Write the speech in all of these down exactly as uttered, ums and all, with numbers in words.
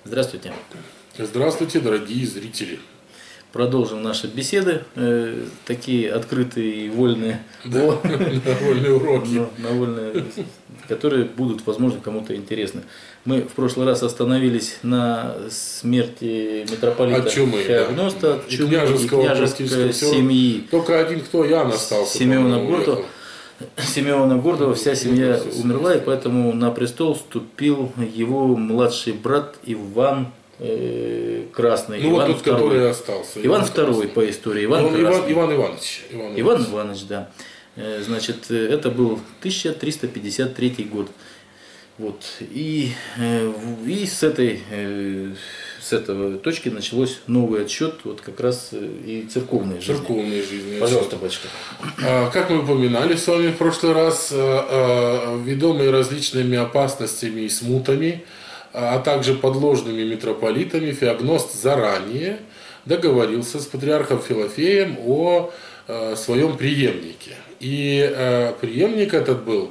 Здравствуйте. Здравствуйте, дорогие зрители. Продолжим наши беседы, э, такие открытые и вольные, Да, вольные уроки, на, на вольные, которые будут, возможно, кому-то интересны. Мы в прошлый раз остановились на смерти митрополита Феогноста от чумы и княжеской семьи. Только один кто, Ян остался. Симеона Гордова. Симеона Гордова, вся семья умерла, и поэтому на престол вступил его младший брат Иван э, Красный. Ну Иван вот тот, второй. который остался. Иван второй по истории. Иван, Он, Иван, Иван Иванович. Иван, Иван Иванович, да. Значит, это был тысяча триста пятьдесят третий год. Вот. И, и с этой с этого точки началось новый отсчет, вот как раз и церковной жизни. Церковной жизни. Пожалуйста, батюшка. Как мы упоминали с вами в прошлый раз, ведомые различными опасностями и смутами, а также подложными митрополитами, Феогност заранее договорился с патриархом Филофеем о своем преемнике. И преемник этот был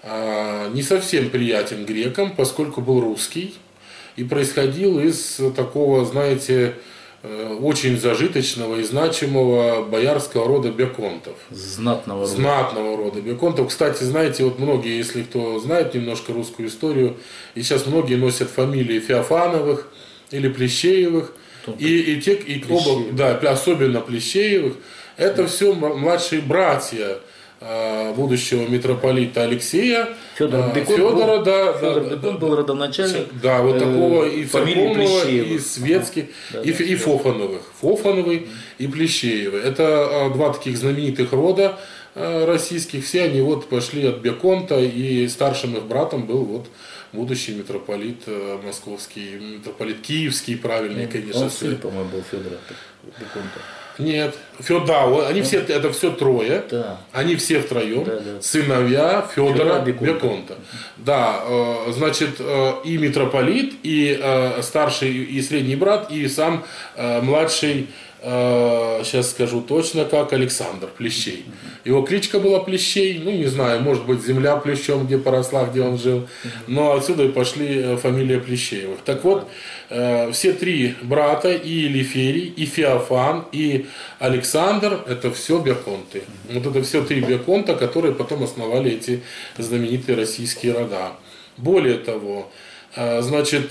не совсем приятен грекам, поскольку был русский и происходил из такого, знаете, очень зажиточного и значимого боярского рода Беконтов. Знатного рода. Знатного рода Беконтов. Кстати, знаете, вот многие, если кто знает немножко русскую историю, и сейчас многие носят фамилии Феофановых или Плещеевых, и, и те, и оба, да, особенно Плещеевых, это все младшие братья будущего митрополита Алексея, Федора, Бекон Федора, был, да, Федор да, Бекон да, был родоначальник, да, вот такого и церковного, и светских, да, и, да, и Фофановых, Фофановый угу. и Плещеевы. Это два таких знаменитых рода российских, все они вот пошли от Беконта, и старшим их братом был вот будущий митрополит московский, митрополит киевский, правильный, он, конечно. Он сын, по-моему, был Федора Беконта. Нет, Федор, да, они все, это все трое, да. они все втроем, да, да. сыновья Федора Беконта. Беконта. Да, значит, и митрополит, и старший, и средний брат, и сам младший, сейчас скажу точно, как Александр Плещей. Его кличка была Плещей, ну не знаю, может быть земля Плещом, где поросла, где он жил, но отсюда и пошли фамилия Плещеевых. Так вот, все три брата, и Елиферий, и Феофан, и Александр, это все Беконты. Вот это все три Беконта, которые потом основали эти знаменитые российские рода. Более того, значит,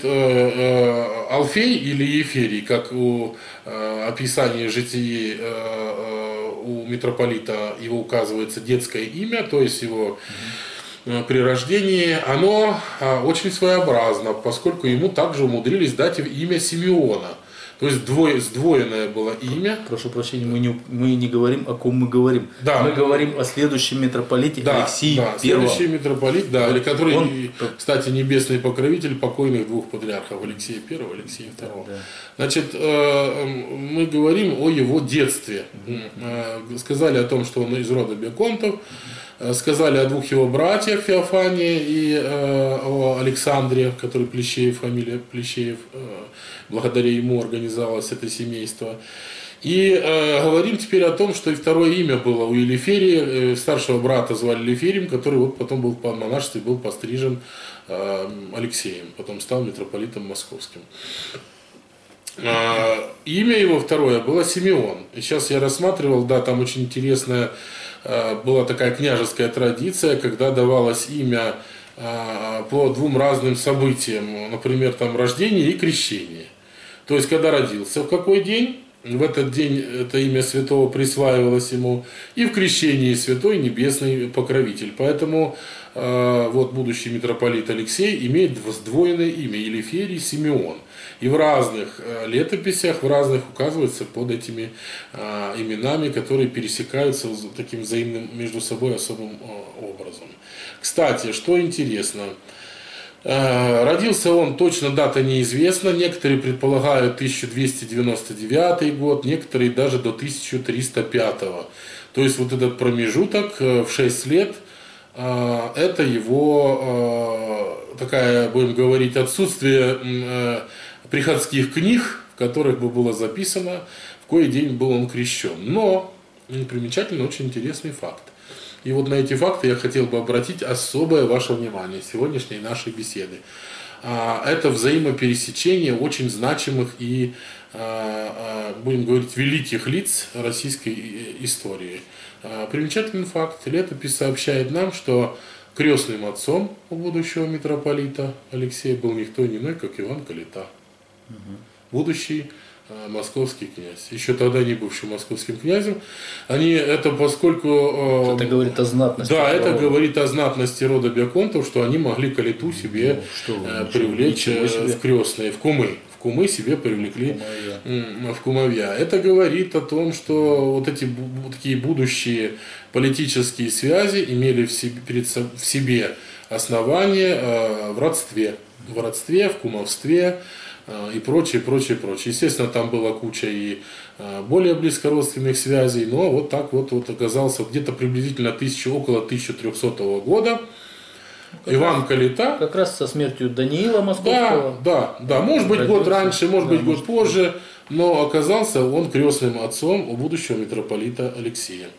Алфей или Еферий, как у описания житий у митрополита его указывается детское имя, то есть его при рождении, оно очень своеобразно, поскольку ему также умудрились дать имя Симеона. То есть двое, сдвоенное было имя. Прошу прощения, мы не, мы не говорим, о ком мы говорим. Да. Мы говорим о следующем митрополите, да, Алексии да, Первом. Следующий митрополит, да, или который, Он... кстати, небесный покровитель покойных двух патриархов, Алексея Первого и Алексея Второго. Да, да. Значит, мы говорим о его детстве. Угу. Сказали о том, что он из рода Беконтов. Сказали о двух его братьях, Феофане и э, о Александре, который Плещеев, фамилия Плещеев, э, благодаря ему организовалось это семейство. И э, говорим теперь о том, что и второе имя было у Елиферия, э, старшего брата звали Елиферием, который вот потом был по монашеству, был пострижен э, Алексеем, потом стал митрополитом московским. Э, имя его второе было Симеон. И сейчас я рассматривал, да, там очень интересная была такая княжеская традиция, когда давалось имя по двум разным событиям, например, там рождение и крещение. То есть, когда родился в какой день, в этот день это имя святого присваивалось ему, и в крещении святой небесный покровитель. Поэтому вот будущий митрополит Алексей имеет сдвоенное имя Елиферий Симеон. И в разных летописях, в разных указывается под этими а, именами, которые пересекаются таким взаимным между собой особым а, образом. Кстати, что интересно, а, родился он, точно дата неизвестна, некоторые предполагают тысяча двести девяносто девятый год, некоторые даже до тысяча триста пятого. То есть вот этот промежуток в шесть лет, а, это его, а, такая, будем говорить, отсутствие а, приходских книг, в которых бы было записано, в кой день был он крещен. Но примечательно очень интересный факт. И вот на эти факты я хотел бы обратить особое ваше внимание сегодняшней нашей беседы. это взаимопересечение очень значимых и, будем говорить, великих лиц российской истории. Примечательный факт. Летопись сообщает нам, что крестным отцом у будущего митрополита Алексея был никто иной, как Иван Калита, будущий московский князь. Еще тогда не бывший московским князем. Они это поскольку... Это говорит о знатности. Да, это рода. говорит о знатности рода Беконтов, что они могли Калиту себе ну, что, привлечь в крестные, в кумы. В кумы себе привлекли кумовья. в кумовья. Это говорит о том, что вот эти такие будущие политические связи имели в себе, перед, в себе основание в родстве. В родстве, в кумовстве, и прочее, прочее, прочее. Естественно, там была куча и более близкородственных связей, но вот так вот, вот оказался где-то приблизительно тысяча, около тысяча трехсотого года как Иван раз, Калита. Как раз со смертью Даниила Московского. Да, да, да. Может быть, год раньше, может быть, год позже, но оказался он крестным отцом у будущего митрополита Алексея.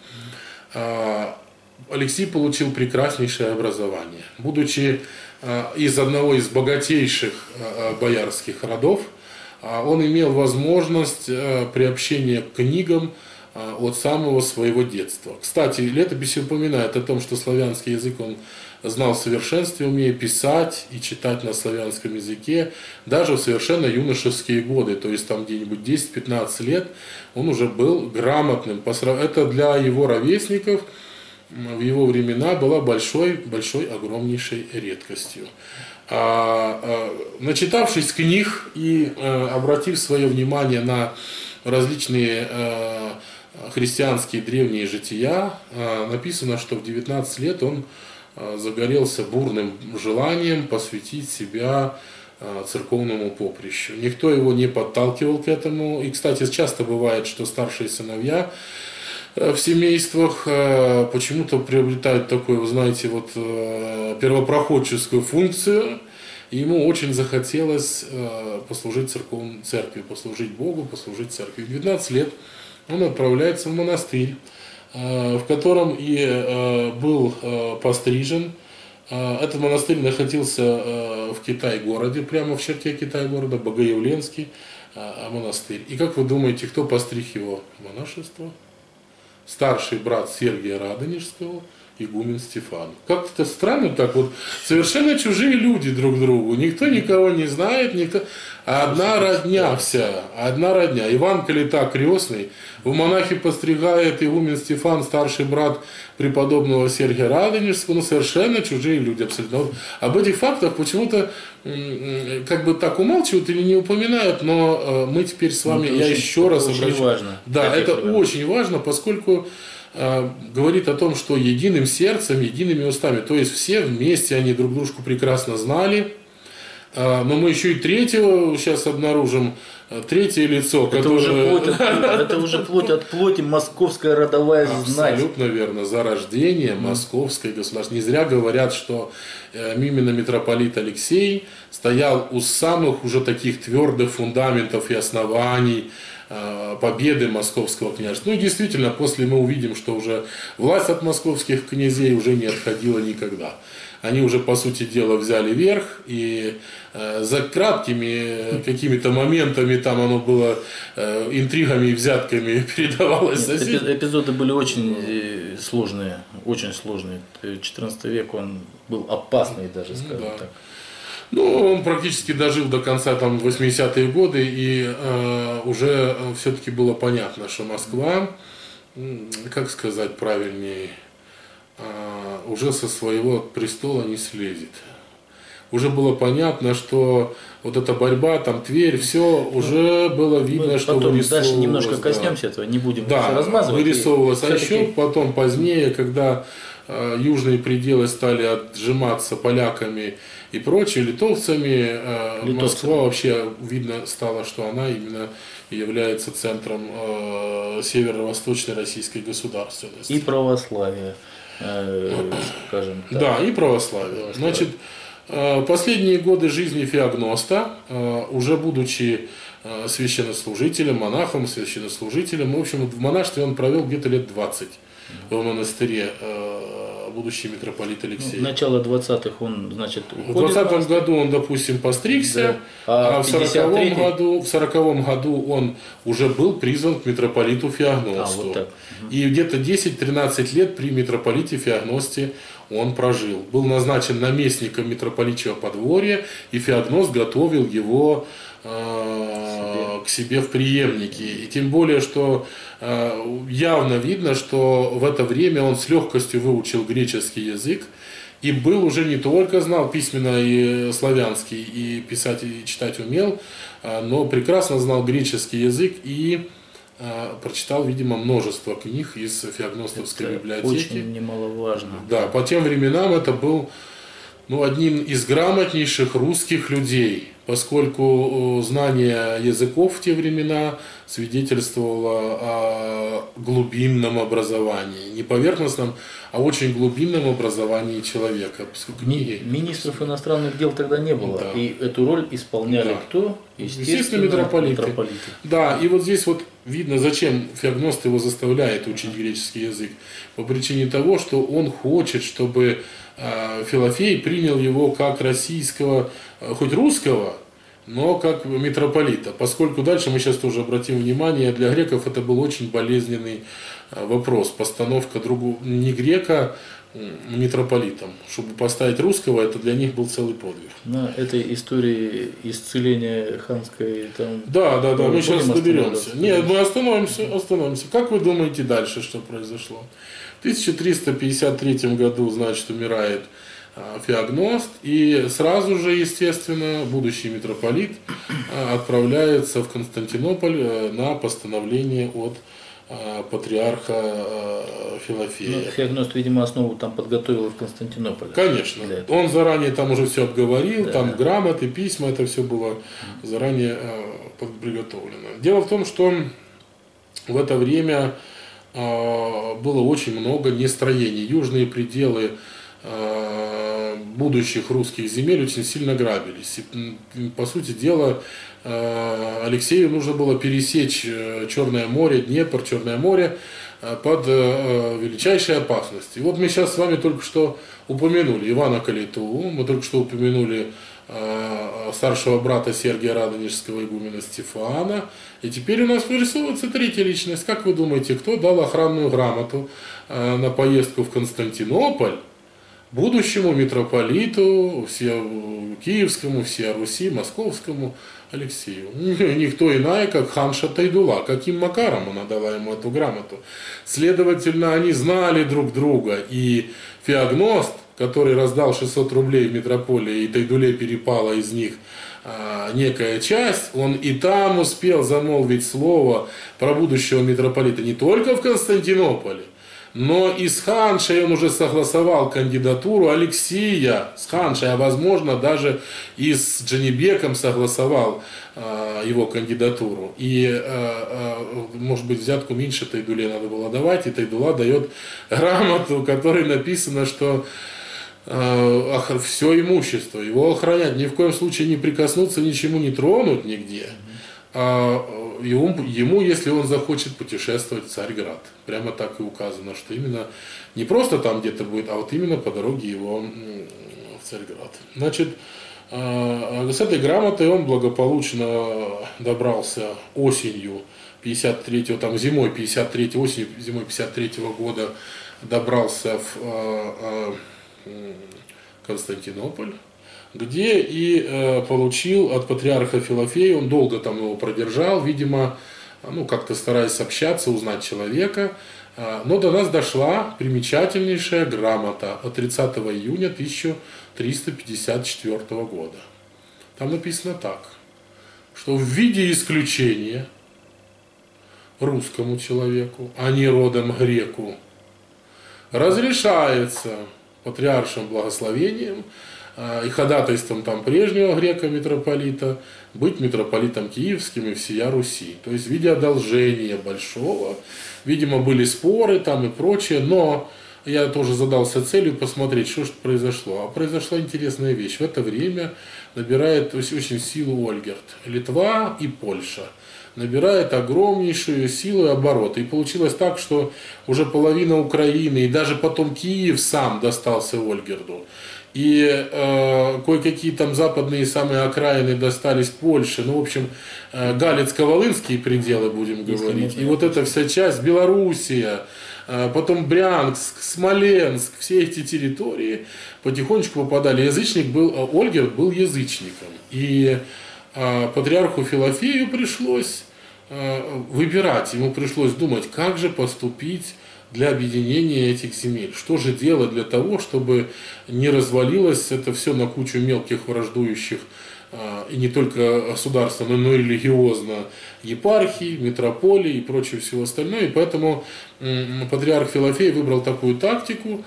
Алексей получил прекраснейшее образование. Будучи из одного из богатейших боярских родов, он имел возможность приобщения к книгам от самого своего детства. Кстати, летопись упоминает о том, что славянский язык он знал в совершенстве, умея писать и читать на славянском языке, даже в совершенно юношеские годы, то есть там где-нибудь десять-пятнадцать лет, он уже был грамотным. Это для его ровесников в его времена была большой, большой, огромнейшей редкостью. А, а, начитавшись книг и а, обратив свое внимание на различные а, христианские древние жития, а, написано, что в девятнадцать лет он а, загорелся бурным желанием посвятить себя а, церковному поприщу. Никто его не подталкивал к этому. И, кстати, часто бывает, что старшие сыновья в семействах почему-то приобретают такую, вы знаете, вот первопроходческую функцию. И ему очень захотелось послужить церковной церкви, послужить Богу, послужить церкви. В девятнадцать лет он отправляется в монастырь, в котором и был пострижен. Этот монастырь находился в Китай-городе, прямо в черте Китай-города, Богоявленский монастырь. И как вы думаете, кто постриг его в монашество? Старший брат Сергия Радонежского, игумен Стефан. Как-то странно так вот, совершенно чужие люди друг другу, никто никого не знает, никто... одна родня вся, одна родня. Иван Калита крестный, в монахи постригает игумен Стефан, старший брат преподобного Сергия Радонежского, но совершенно чужие люди абсолютно. Вот об этих фактах почему-то как бы так умалчивают или не упоминают, но мы теперь с вами, ну, я очень, еще раз обращаюсь. Очень важно. Да, это очень важно, поскольку э, говорит о том, что единым сердцем, едиными устами, то есть все вместе они друг дружку прекрасно знали. Но мы еще и третьего сейчас обнаружим, третье лицо, это которое... Уже плоть от, это уже плоть от плоти московская родовая знать. Абсолютно верно. Зарождение московской государства. Не зря говорят, что именно митрополит Алексей стоял у самых уже таких твердых фундаментов и оснований победы московского княжества. Ну и действительно, после мы увидим, что уже власть от московских князей уже не отходила никогда. Они уже, по сути дела, взяли верх, и э, за краткими какими-то моментами там оно было э, интригами и взятками передавалось соседям. Эпизоды были очень сложные, очень сложные. четырнадцатый век он был опасный даже, скажем да. так. Ну, он практически дожил до конца там восьмидесятые годы, и э, уже все-таки было понятно, что Москва, как сказать правильнее, уже со своего престола не слезет. Уже было понятно, что вот эта борьба, там Тверь, все, уже было видно, мы что потом вырисовывалось. Дальше немножко да. коснемся этого, не будем да, размазывать. Вырисовывалось. А еще потом, позднее, когда э, южные пределы стали отжиматься поляками и прочими литовцами, э, Москва вообще видно стало, что она именно является центром э, северо-восточной российской государственности. И православие. Скажем так. Да, и православие. Значит, последние годы жизни Феогноста, уже будучи священнослужителем, монахом, священнослужителем. В общем, в монашестве он провел где-то лет двадцать в монастыре, будущий митрополит Алексей. Ну, начало двадцатых он, значит, уходит. В двадцатом году он, допустим, постригся, да. а, а в сороковом году, в сороковом году он уже был призван к митрополиту Феогносту. А, вот так. И где-то десять-тринадцать лет при митрополите Феогносте он прожил. Был назначен наместником митрополичьего подворья, и Феогност готовил его э, к себе в преемники. И тем более, что э, явно видно, что в это время он с легкостью выучил греческий язык, и был уже не только знал письменно и славянский, и писать, и читать умел, но прекрасно знал греческий язык и прочитал, видимо, множество книг из Феогностовской это библиотеки. Очень немаловажно. Да, по тем временам это был ну, одним из грамотнейших русских людей, поскольку знание языков в те времена свидетельствовало о глубинном образовании, не поверхностном, а очень глубинном образовании человека. Книги. Министров иностранных дел тогда не было, да. И эту роль исполняли да. кто? Естественно, Естественно митрополиты. митрополиты. Да, и вот здесь вот видно, зачем Феогност его заставляет учить греческий язык. По причине того, что он хочет, чтобы Филофей принял его как российского, хоть русского, но как митрополита, поскольку дальше мы сейчас тоже обратим внимание, для греков это был очень болезненный вопрос, постановка другу, не грека митрополитом, чтобы поставить русского, это для них был целый подвиг. На этой истории исцеления ханской там... Да, да, да, мы сейчас доберемся. Нет, мы остановимся, остановимся. Как вы думаете дальше, что произошло? В тысяча триста пятьдесят третьем году, значит, умирает Феогност, и сразу же, естественно, будущий митрополит отправляется в Константинополь на постановление от патриарха Филофея. Ну, Феогност, видимо, основу там подготовил в Константинополе. Конечно. Он заранее там уже все обговорил, да, там да. грамоты, письма, это все было заранее приготовлено. Дело в том, что в это время было очень много нестроений. Южные пределы будущих русских земель очень сильно грабились. И, по сути дела, Алексею нужно было пересечь Черное море, Днепр, Черное море под величайшей опасностью. И вот мы сейчас с вами только что упомянули Ивана Калиту, мы только что упомянули старшего брата Сергия Радонежского игумена Стефана. И теперь у нас вырисовывается третья личность. Как вы думаете, кто дал охранную грамоту на поездку в Константинополь будущему митрополиту все, Киевскому, всея Руси, Московскому Алексею? Никто иная, как ханша Тайдула. Каким макаром она дала ему эту грамоту? Следовательно, они знали друг друга. И Феогност, который раздал шестьсот рублей в митрополии, и Тайдуле перепала из них а, некая часть, он и там успел замолвить слово про будущего митрополита не только в Константинополе, но и с ханшей он уже согласовал кандидатуру Алексия с ханшей, а возможно даже и с Джанибеком согласовал э, его кандидатуру. И, э, э, может быть, взятку меньше Тайдуле надо было давать, и Тайдула дает грамоту, в которой написано, что э, все имущество его охранять, ни в коем случае не прикоснуться, ничему не тронуть нигде. А ему, ему, если он захочет путешествовать в Царьград. Прямо так и указано, что именно не просто там где-то будет, а вот именно по дороге его в Царьград. Значит, с этой грамотой он благополучно добрался осенью пятьдесят третьего, там зимой пятьдесят третьего, осенью, зимой пятьдесят третьего года добрался в Константинополь, где и э, получил от патриарха Филофея, он долго там его продержал, видимо, ну, как-то стараясь общаться, узнать человека, э, но до нас дошла примечательнейшая грамота от тридцатого июня тысяча триста пятьдесят четвёртого года. Там написано так, что в виде исключения русскому человеку, а не родом греку, разрешается патриаршим благословением и ходатайством там прежнего грека-митрополита быть митрополитом киевским и всея Руси. То есть в виде одолжения большого. Видимо, были споры там и прочее, но я тоже задался целью посмотреть, что же произошло. А произошла интересная вещь. В это время набирает очень силу Ольгерд. Литва и Польша набирает огромнейшую силу и обороты. И получилось так, что уже половина Украины и даже потом Киев сам достался Ольгерду. И э, кое-какие там западные самые окраины достались Польше. Ну, в общем, э, Галицко-Волынские пределы, будем Если говорить. И вот эта вся часть, Белоруссия, э, потом Брянск, Смоленск, все эти территории потихонечку попадали. Язычник был, э, Ольгерд был язычником. И э, патриарху Филофею пришлось э, выбирать, ему пришлось думать, как же поступить для объединения этих земель. Что же делать для того, чтобы не развалилось это все на кучу мелких враждующих, и не только государственно, но и религиозно, епархий, митрополий и прочее всего остальное. И поэтому патриарх Филофей выбрал такую тактику,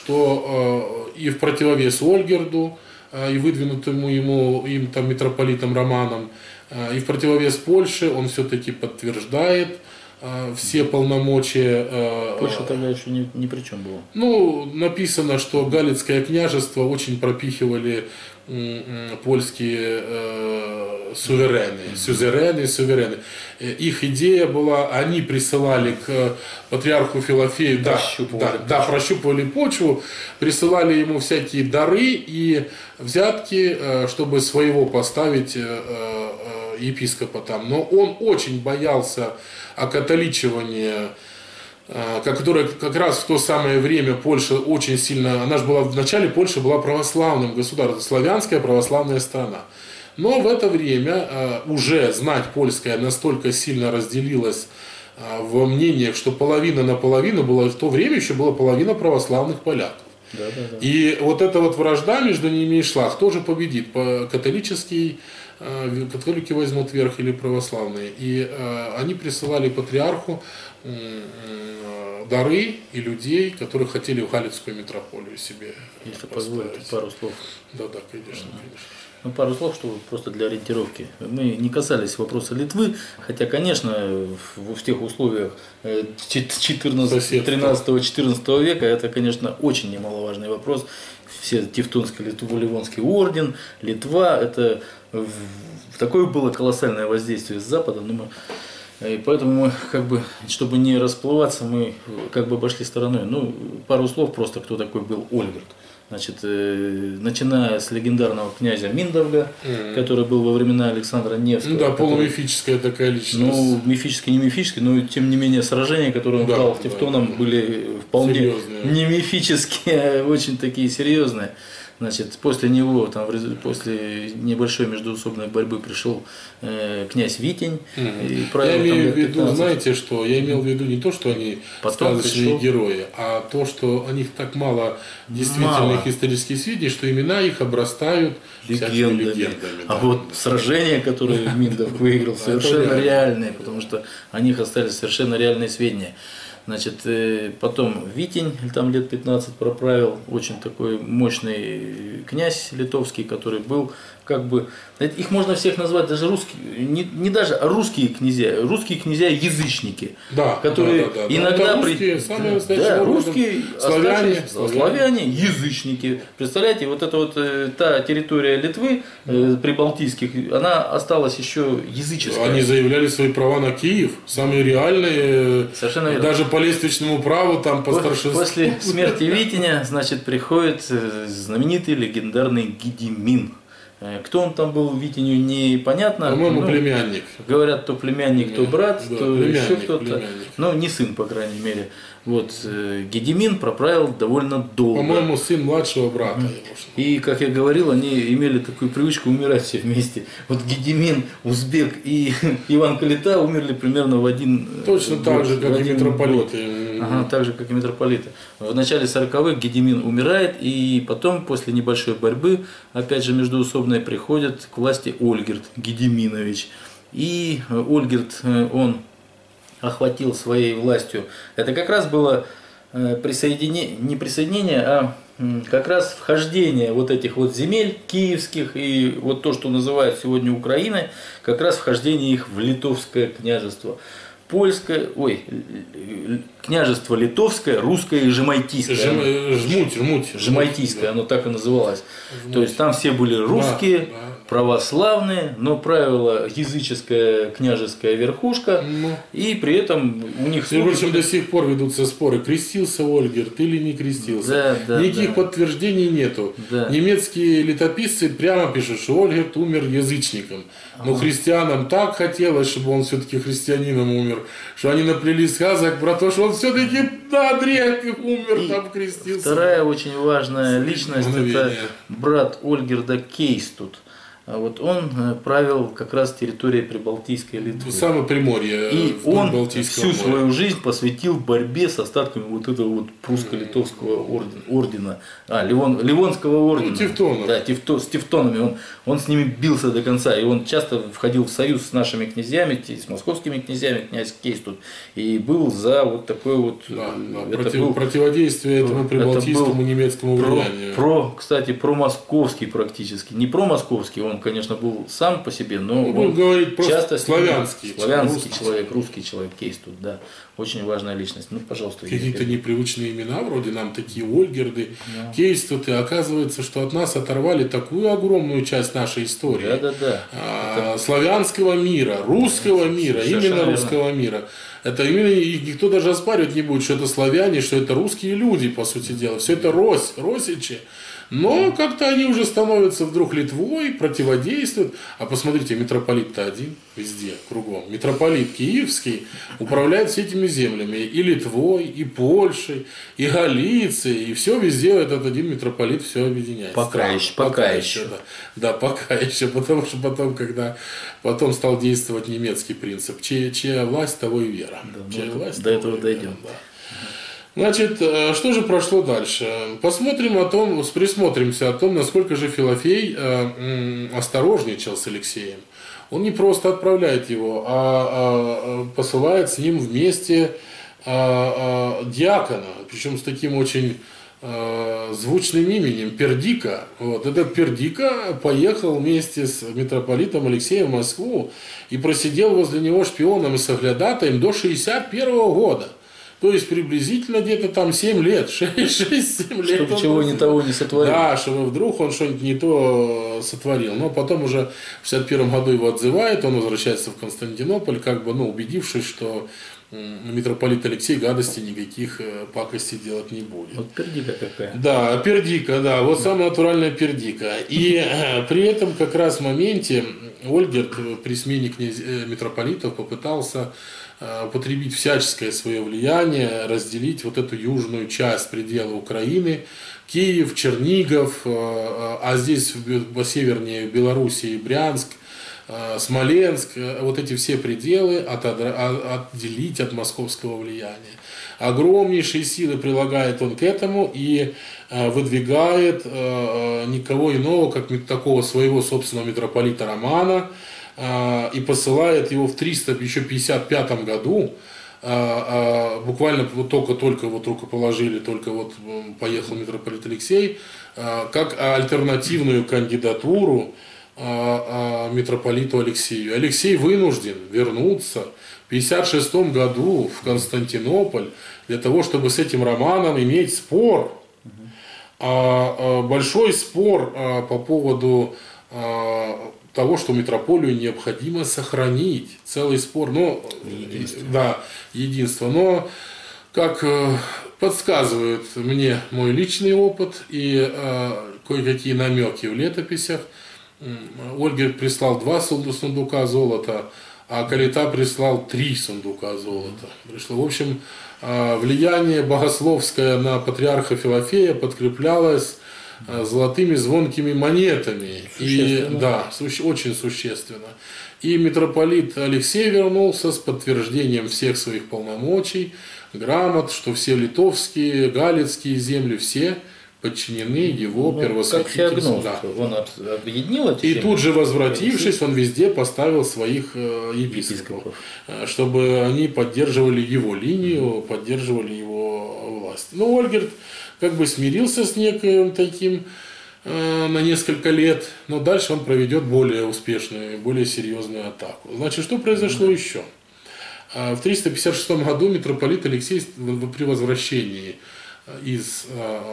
что и в противовес Ольгерду, и выдвинутому ему, им там митрополитом Романом, и в противовес Польше он все-таки подтверждает все полномочия. Польша тогда еще ни, ни при чем было. Ну, написано, что Галицкое княжество очень пропихивали польские э, суверены, сюзерены, суверены. Их идея была, они присылали к патриарху Филофею, да, да, да, прощупывали почву, присылали ему всякие дары и взятки, э, чтобы своего поставить э, э, епископа там. Но он очень боялся окатоличивания, которая как раз в то самое время Польша очень сильно, она же была, в начале Польша была православным государством, славянская православная страна. Но в это время уже знать польская настолько сильно разделилась во мнениях, что половина на половину была, в то время еще была половина православных поляков. Да, да, да. И вот эта вот вражда между ними и шла. Кто же победит? Католический, католики возьмут верх или православные. И они присылали патриарху дары и людей, которые хотели в Галицкую митрополию себе Если поставить. позволите, пару слов. Да, да, конечно, конечно. Ну, пару слов, чтобы просто для ориентировки. Мы не касались вопроса Литвы, хотя, конечно, в, в тех условиях четырнадцатого, тринадцатого, четырнадцатого века это, конечно, очень немаловажный вопрос. Все Тевтонский, Ливонский орден, Литва, это такое было колоссальное воздействие с Запада. Но мы, и поэтому мы, как бы, чтобы не расплываться, мы как бы обошли стороной. Ну, пару слов просто, кто такой был Ольгерд. Значит, э, начиная с легендарного князя Миндовга, mm-hmm. который был во времена Александра Невского. Ну да, который, полумифическая такая личность. Ну, мифический, не мифический, но тем не менее сражения, которые он да, дал да, Тевтонам, да. были вполне Серьезные. Не мифические, а очень такие серьезные. Значит, после него, там, после небольшой междоусобной борьбы пришел э, князь Витень. Mm-hmm. И правил, я имею там, в виду, знаете что, я имел в виду не то, что они Потом сказочные пришел... герои, а то, что о них так мало действительных мало. исторических сведений, что имена их обрастают легендами. легендами а да, вот да. сражения, которые Миндовг выиграл, совершенно реальные, потому что о них остались совершенно реальные сведения. Значит, потом Витень, там лет пятнадцать проправил, очень такой мощный князь литовский, который был как бы, их можно всех назвать даже русские, не, не даже, а русские князья, русские князья-язычники, да, которые да, да, да. иногда... Это русские, при... самые да, русские, славяне, славяне, славяне, язычники. Представляете, вот эта вот та территория Литвы, э, прибалтийских, она осталась еще языческая. Они заявляли свои права на Киев, самые реальные, совершенно верно. Даже по лествичному праву, там по старшинству. После смерти Витиня, значит, приходит знаменитый легендарный Гедимин. Кто он там был, Витиню непонятно. По-моему, ну, племянник. Говорят, то племянник, то брат, да, то племянник, еще кто-то. Но не сын, по крайней мере. Вот, Гедимин проправил довольно долго. По-моему, сын младшего брата. Mm-hmm. И, как я говорил, они имели такую привычку умирать все вместе. Вот Гедимин, Узбек и Иван Калита умерли примерно в один Точно год, так же, как и митрополиты. Mm-hmm. Ага, так же, как и митрополиты. В начале сороковых Гедимин умирает, и потом, после небольшой борьбы, опять же междоусобной, приходит к власти Ольгерд Гедиминович. И Ольгерд, он охватил своей властью. Это как раз было присоединение, не присоединение, а как раз вхождение вот этих вот земель киевских и вот то, что называют сегодня Украиной, как раз вхождение их в Литовское княжество. польское, ой, княжество литовское, русское и жемайтийское. Жем, жмуть, жмуть. Жемайтийское, да. Оно так и называлось. Жмуть. То есть там все были русские, да, да. православные, но правила языческая княжеская верхушка, ну, и при этом у них... В общем, до сих пор ведутся споры, крестился Ольгерт или не крестился. Да, да, Никаких да. подтверждений нету. Да. Немецкие летописцы прямо пишут, что Ольгерт умер язычником. Но ага. христианам так хотелось, чтобы он все-таки христианином умер, что они наплели сказок про то, что он все-таки на Андрея умер, и там крестился. Вторая очень важная личность – это брат Ольгерда Кейстут. А вот он правил как раз территорией Прибалтийской Литвы. Самое Приморье. И он всю моря. свою жизнь посвятил борьбе с остатками вот этого вот прусско-литовского ордена, ордена а, Ливон, Ливонского ордена. Ну, тевтонов. Да, тевто, с тевтонами. Он, он с ними бился до конца. И он часто входил в союз с нашими князьями, с московскими князьями, князь Кейстут. И был за вот такое вот... Да, да, против, был, противодействие этому прибалтийскому немецкому влиянию. Про, про, кстати, про-московский практически. Не про-московский, он, конечно, был сам по себе, но ну, он говорить часто славянский, славянский русский. человек, русский человек, Кейстут, да, очень важная личность. Ну, пожалуйста. Какие-то непривычные имена, вроде нам такие Ольгерды, да. Кейстуты. Оказывается, что от нас оторвали такую огромную часть нашей истории. Да, да, да. А, Это... Славянского мира, русского мира, совершенно именно верно. Русского мира. Это именно, и никто даже оспаривать не будет, что это славяне, что это русские люди, по сути дела. Все это Рось, Росичи. Но как-то они уже становятся вдруг Литвой, противодействуют. А посмотрите, митрополит-то один везде, кругом. Митрополит Киевский управляет всеми этими землями. И Литвой, и Польшей, и Галицией. И все везде этот один митрополит все объединяет. Пока еще. Пока, пока еще. еще да. да, пока еще. Потому что потом, когда потом стал действовать немецкий принцип. Чья, чья власть, того и вера. Да, чья ну, власть, до этого дойдем. Да. Значит, что же прошло дальше? Посмотрим о том, присмотримся о том, насколько же Филофей осторожничал с Алексеем. Он не просто отправляет его, а посылает с ним вместе диакона, причем с таким очень звучным именем Пердика. Вот. Этот Пердика поехал вместе с митрополитом Алексеем в Москву и просидел возле него шпионом и соглядатаем до шестьдесят первого года. То есть приблизительно где-то там семь лет, шесть-семь лет. Чтобы чего ни того не сотворил. Да, чтобы вдруг он что-нибудь не то сотворил. Но потом уже в шестьдесят первом году его отзывает, он возвращается в Константинополь, как бы, ну, убедившись, что митрополит Алексей гадости никаких пакостей делать не будет. Вот пердика какая. Да, пердика, да, вот самая натуральная пердика. И при этом как раз в моменте Ольгерт при смене князь, митрополитов попытался употребить всяческое свое влияние, разделить вот эту южную часть предела Украины, Киев, Чернигов, а здесь по севернее Белоруссии, Брянск, Смоленск, вот эти все пределы отделить от московского влияния. Огромнейшие силы прилагает он к этому и выдвигает никого иного, как такого своего собственного митрополита Романа, и посылает его в триста пятьдесят пятом году, буквально вот только-только вот рукоположили, только вот поехал митрополит Алексей, как альтернативную кандидатуру митрополиту Алексею. Алексей вынужден вернуться в пятьдесят шестом году в Константинополь для того, чтобы с этим Романом иметь спор. Большой спор по поводу того, что митрополию необходимо сохранить. Целый спор. Но, единство. Да, единство. Но, как подсказывает мне мой личный опыт и кое-какие намеки в летописях, Ольгерт прислал два сундука золота, а Калита прислал три сундука золота. Пришло. В общем, влияние богословское на патриарха Филофея подкреплялось золотыми звонкими монетами. И, да, очень существенно. И митрополит Алексей вернулся с подтверждением всех своих полномочий, грамот, что все литовские, галицкие земли, все подчинены его ну, первосвятительству. Да. Он объединил эти И тут же возвратившись, он везде поставил своих епископов, чтобы они поддерживали его линию, поддерживали его власть. Но Ольгерт как бы смирился с неким таким э, на несколько лет, но дальше он проведет более успешную, более серьезную атаку. Значит, что произошло mm-hmm. еще? В триста пятьдесят шестом году митрополит Алексей при возвращении из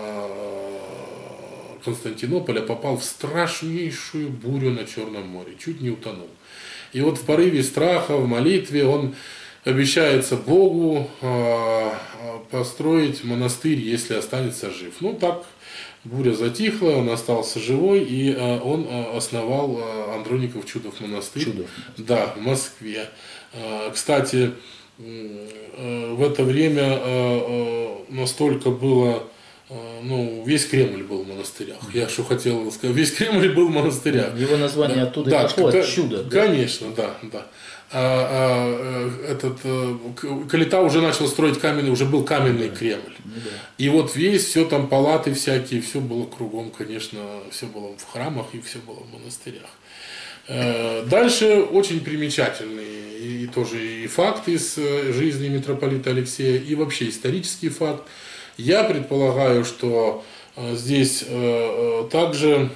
Константинополя попал в страшнейшую бурю на Черном море, чуть не утонул. И вот в порыве страха, в молитве он обещается Богу построить монастырь, если останется жив. Ну так, буря затихла, он остался живой, и он основал Андроников Чудов монастырь. Чудов. Да, в Москве. Кстати, в это время настолько было, ну, весь Кремль был в монастырях. Я что хотел сказать, весь Кремль был в монастырях. Его название да. оттуда да, и пошло, от чуда. Конечно, да, да. А, а, этот, Калита уже начал строить каменный, уже был каменный да. Кремль. Да. И вот весь, все там палаты всякие, все было кругом, конечно, все было в храмах и все было в монастырях. Дальше очень примечательный и тоже и факт из жизни митрополита Алексея, и вообще исторический факт. Я предполагаю, что здесь также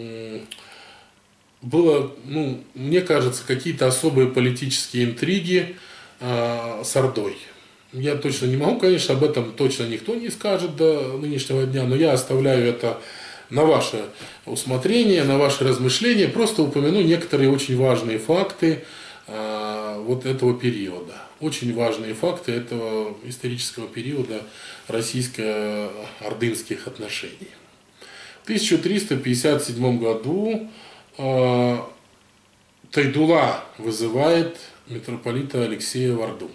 было, ну, мне кажется, какие-то особые политические интриги с Ордой. Я точно не могу, конечно, об этом точно никто не скажет до нынешнего дня, но я оставляю это на ваше усмотрение, на ваши размышления, просто упомяну некоторые очень важные факты э, вот этого периода. Очень важные факты этого исторического периода российско-ордынских отношений. В тысяча триста пятьдесят седьмом году э, Тайдула вызывает митрополита Алексея в Орду.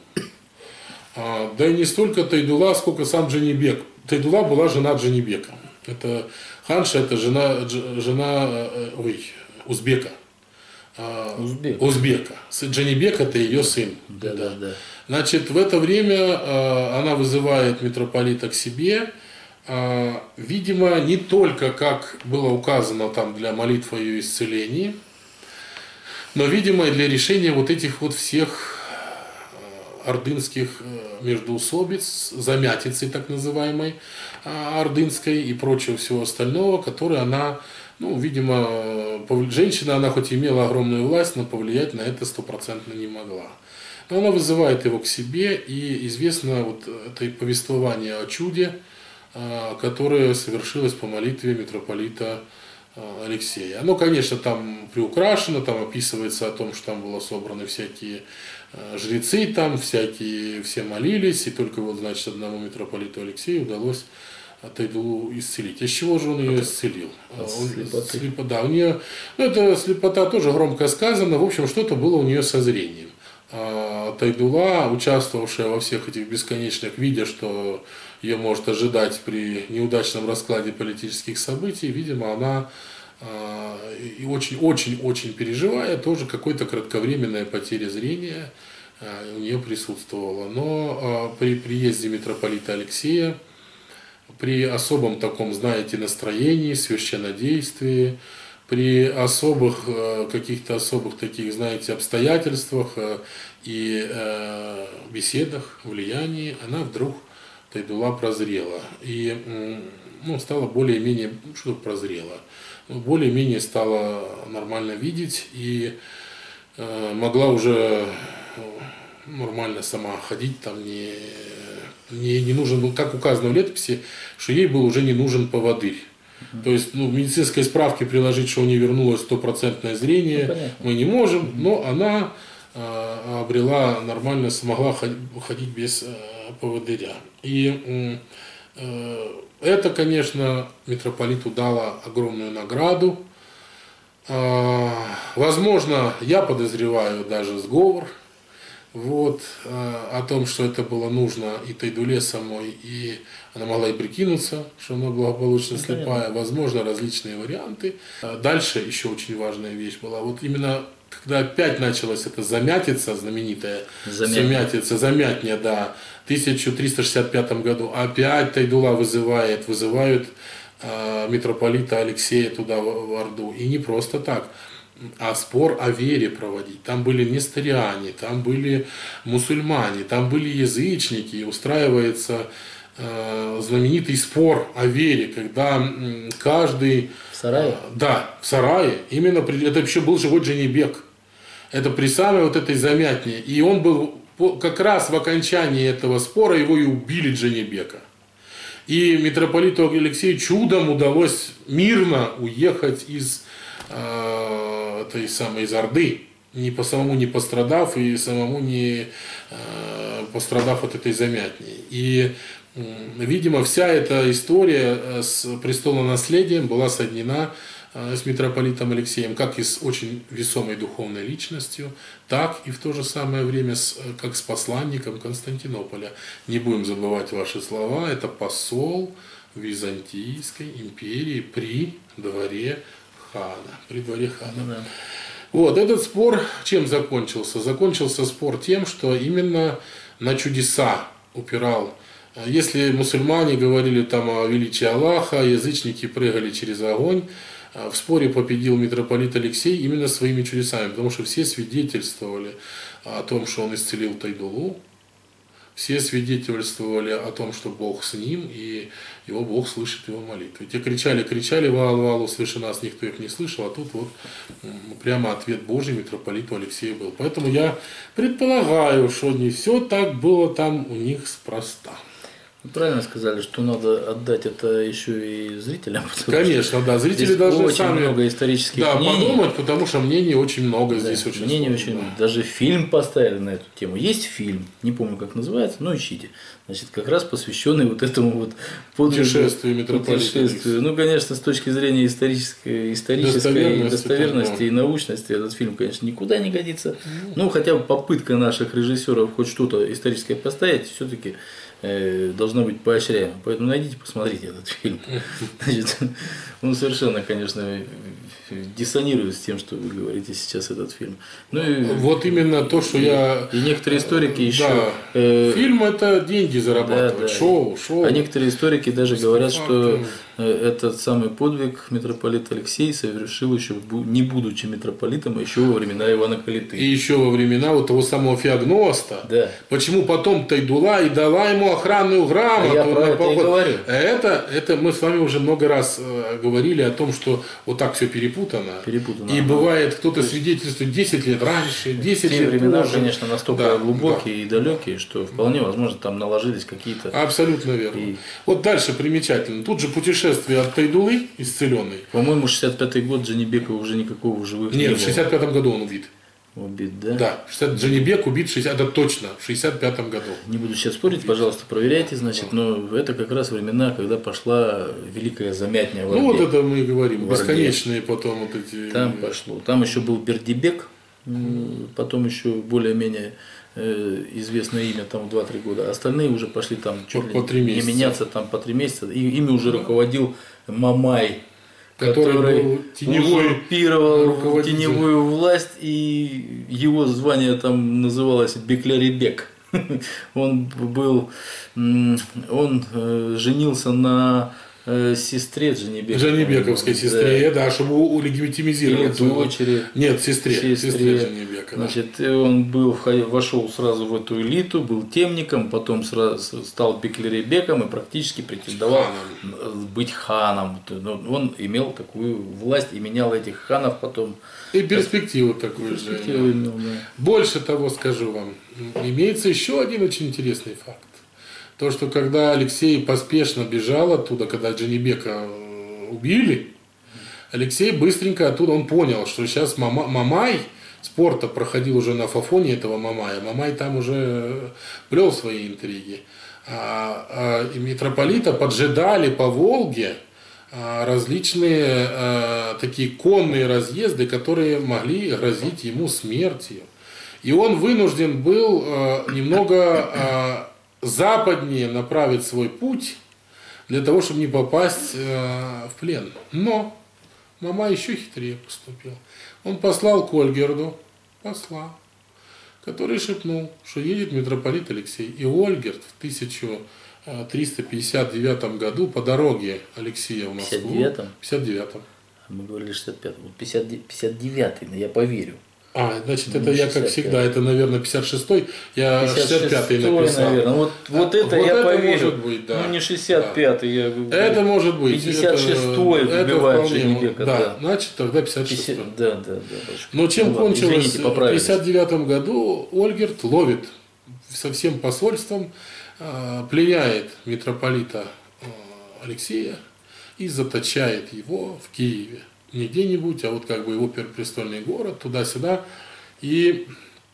Э, да и не столько Тайдула, сколько сам Джанибек. Тайдула была жена Джанибека. Это ханша, это жена, жена ой, узбека. Узбек. Узбека. Джанибек это ее сын. Да, да, да. Значит, в это время она вызывает митрополита к себе, видимо, не только, как было указано там, для молитвы о ее исцелении, но, видимо, и для решения вот этих вот всех ордынских междоусобиц, замятицы так называемой ордынской и прочего всего остального, которые она, ну, видимо, женщина, она хоть и имела огромную власть, но повлиять на это стопроцентно не могла. Но она вызывает его к себе, и известно вот это повествование о чуде, которое совершилось по молитве митрополита Алексея. Оно, конечно, там приукрашено, там описывается о том, что там было собраны всякие жрецы, там всякие, все молились, и только вот, значит, одному митрополиту Алексею удалось Тайдулу исцелить. А с чего же он ее исцелил? От он, слепоты. Слепо, да, у нее, ну, это слепота тоже громко сказано, в общем, что-то было у нее со зрением. А Тайдула, участвовавшая во всех этих бесконечных, видя, что ее может ожидать при неудачном раскладе политических событий, видимо, она и очень-очень-очень переживая, тоже какой-то кратковременная потеря зрения у нее присутствовала. Но при приезде митрополита Алексея, при особом таком, знаете, настроении, священнодействии, при особых, каких-то особых таких, знаете, обстоятельствах и беседах, влиянии, она вдруг, Тайдула, прозрела. И, ну, стала более-менее, что прозрела, более-менее стала нормально видеть и могла уже нормально сама ходить, там не, не, не нужен был, как указано в летописи, что ей был уже не нужен поводырь. Uh-huh. То есть, ну, в медицинской справке приложить, что у нее вернулось стопроцентное зрение, ну, мы не можем, uh-huh. но она э, обрела нормально, смогла ходить, ходить без э, поводыря. И э, это, конечно, митрополиту дало огромную награду. Э, возможно, я подозреваю даже сговор. Вот, о том, что это было нужно и Тайдуле самой, и она могла и прикинуться, что она благополучно слепая, возможно, различные варианты. Дальше еще очень важная вещь была, вот именно когда опять началась эта замятица, знаменитая замятица, замятня, да, в тысяча триста шестьдесят пятом году, опять Тайдула вызывает, вызывают э, митрополита Алексея туда, в, в Орду, и не просто так, а спор о вере проводить. Там были несториане, там были мусульмане, там были язычники. И устраивается э, знаменитый спор о вере, когда э, каждый... В сарае? Э, да, в сарае. Именно при, это еще был живой Джанибек. Это при самой вот этой замятне. И он был как раз в окончании этого спора его и убили Джанибека. И митрополиту Алексею чудом удалось мирно уехать из э, этой самой из Орды, не по самому не пострадав и самому не э, пострадав от этой замятни. И, э, видимо, вся эта история с престолонаследием была соединена э, с митрополитом Алексеем, как и с очень весомой духовной личностью, так и в то же самое время с, как с посланником Константинополя. Не будем забывать ваши слова, это посол Византийской империи при дворе хана. При дворе хана. Да. Вот, этот спор чем закончился? Закончился спор тем, что именно на чудеса упирал. Если мусульмане говорили там о величии Аллаха, язычники прыгали через огонь, в споре победил митрополит Алексей именно своими чудесами, потому что все свидетельствовали о том, что он исцелил Тайдулу, все свидетельствовали о том, что Бог с ним, и его Бог слышит его молитвы. Те кричали, кричали, вал, вал, услыши нас, никто их не слышал, а тут вот прямо ответ Божий митрополиту Алексею был. Поэтому я предполагаю, что не все так было там у них спроста. Правильно сказали, что надо отдать это еще и зрителям. Конечно, да, зрители здесь должны очень сами много исторических да, мнений. подумать, потому что мнений очень много, Да, здесь очень мнений сложно, очень да. много. Даже фильм поставили на эту тему. Есть фильм, не помню, как называется, но ищите. Значит, как раз посвященный вот этому вот подвигу, Путешествию митрополита. путешествию. Ну, конечно, с точки зрения исторической, исторической Достоверности, достоверности да. и научности этот фильм, конечно, никуда не годится. Ну, хотя бы попытка наших режиссеров хоть что-то историческое поставить, все-таки должна быть поощряема. Поэтому найдите, посмотрите этот фильм. Значит, он совершенно, конечно, диссонирует с тем, что вы говорите сейчас, этот фильм. Ну, и, вот именно то, что и, я... И некоторые историки еще... Да. Э, Фильм – это деньги зарабатывать, да, да. шоу, шоу. А некоторые историки даже говорят, что факты. этот самый подвиг митрополит Алексей совершил еще, не будучи митрополитом, а еще во времена Ивана Калиты. И еще во времена вот того самого Феогноста. Да. Почему потом Тайдула и дала ему охранную грамоту. А я про это и говорю. Это, это мы с вами уже много раз э, говорили о том, что вот так все перепутано. Перепутано. И ага. бывает, кто-то свидетельствует десять лет раньше, десять Те лет времена, позже. конечно, настолько Да, глубокие да. и далекие, что вполне возможно там наложились какие-то... Абсолютно верно. И... Вот дальше примечательно. Тут же путешествие от Тайдулы, исцеленной. По-моему, шестьдесят пятый год Джанибека уже никакого в живых Нет, не в было. шестьдесят пятом году он убит. Убит, да? Да, Джанибек убит в шестидесятом, это точно, в шестьдесят пятом году. Не буду сейчас спорить, пожалуйста, проверяйте, значит, но это как раз времена, когда пошла великая замятня в Орде. Ну вот это мы и говорим, в Орде. Бесконечные потом вот эти... Там пошло. Там еще был Бердибек, потом еще более-менее известное имя там в два-три года. Остальные уже пошли там чуть по, ли по три не меняться там по три месяца. И ими уже руководил Мамай, который, который был теневой узурпировал теневую власть, и его звание там называлось Беклярибек. Он был, он женился на сестре Джанибека. Джанибековской сестре, да, да, чтобы улегитимизировать. Или дочери. Нет, сестре. Сестре, сестре Джанибека. Значит, да. Он был, вошел сразу в эту элиту, был темником, потом сразу стал Беклярибеком и практически претендовал ханом. быть ханом. Он имел такую власть и менял этих ханов потом. И перспективу такую перспективу же. Имел, да. Больше того скажу вам, имеется еще один очень интересный факт. То, что когда Алексей поспешно бежал оттуда, когда Джанибека убили, Алексей быстренько оттуда, он понял, что сейчас Мама, Мамай, спор-то проходил уже на Фафоне этого Мамая, Мамай там уже плел свои интриги. А, а, и митрополита поджидали по Волге а, различные а, такие конные разъезды, которые могли грозить ему смертью. И он вынужден был а, немного... А, западнее направить свой путь для того, чтобы не попасть э, в плен. Но Мамай еще хитрее поступил. Он послал к Ольгерду посла, который шепнул, что едет митрополит Алексей. И Ольгерд в тысяча триста пятьдесят девятом году по дороге Алексея в Москву. пятьдесят девятом? пятьдесят девятом. Мы говорили шестьдесят пятом. пятьдесят девятый, я поверю. А, значит, это Ну, я, как всегда, это, наверное, пятьдесят шестой, я шестьдесят пятый написал. Наверное. Вот, вот а, это вот я это поверю. может быть, да. Ну, не шестьдесят пятый, да. я говорю. Это может быть. пятьдесят шестой вбивает Джанибека. Да, да, значит, тогда пятьдесят шестой. Да, да, да. Но чем ну, кончилось? Извините, в тысяча девятьсот пятьдесят девятом году Ольгерд ловит со всем посольством пленяет митрополита Алексея и заточает его в Киеве. Не где-нибудь, а вот как бы его первопрестольный город, туда-сюда. И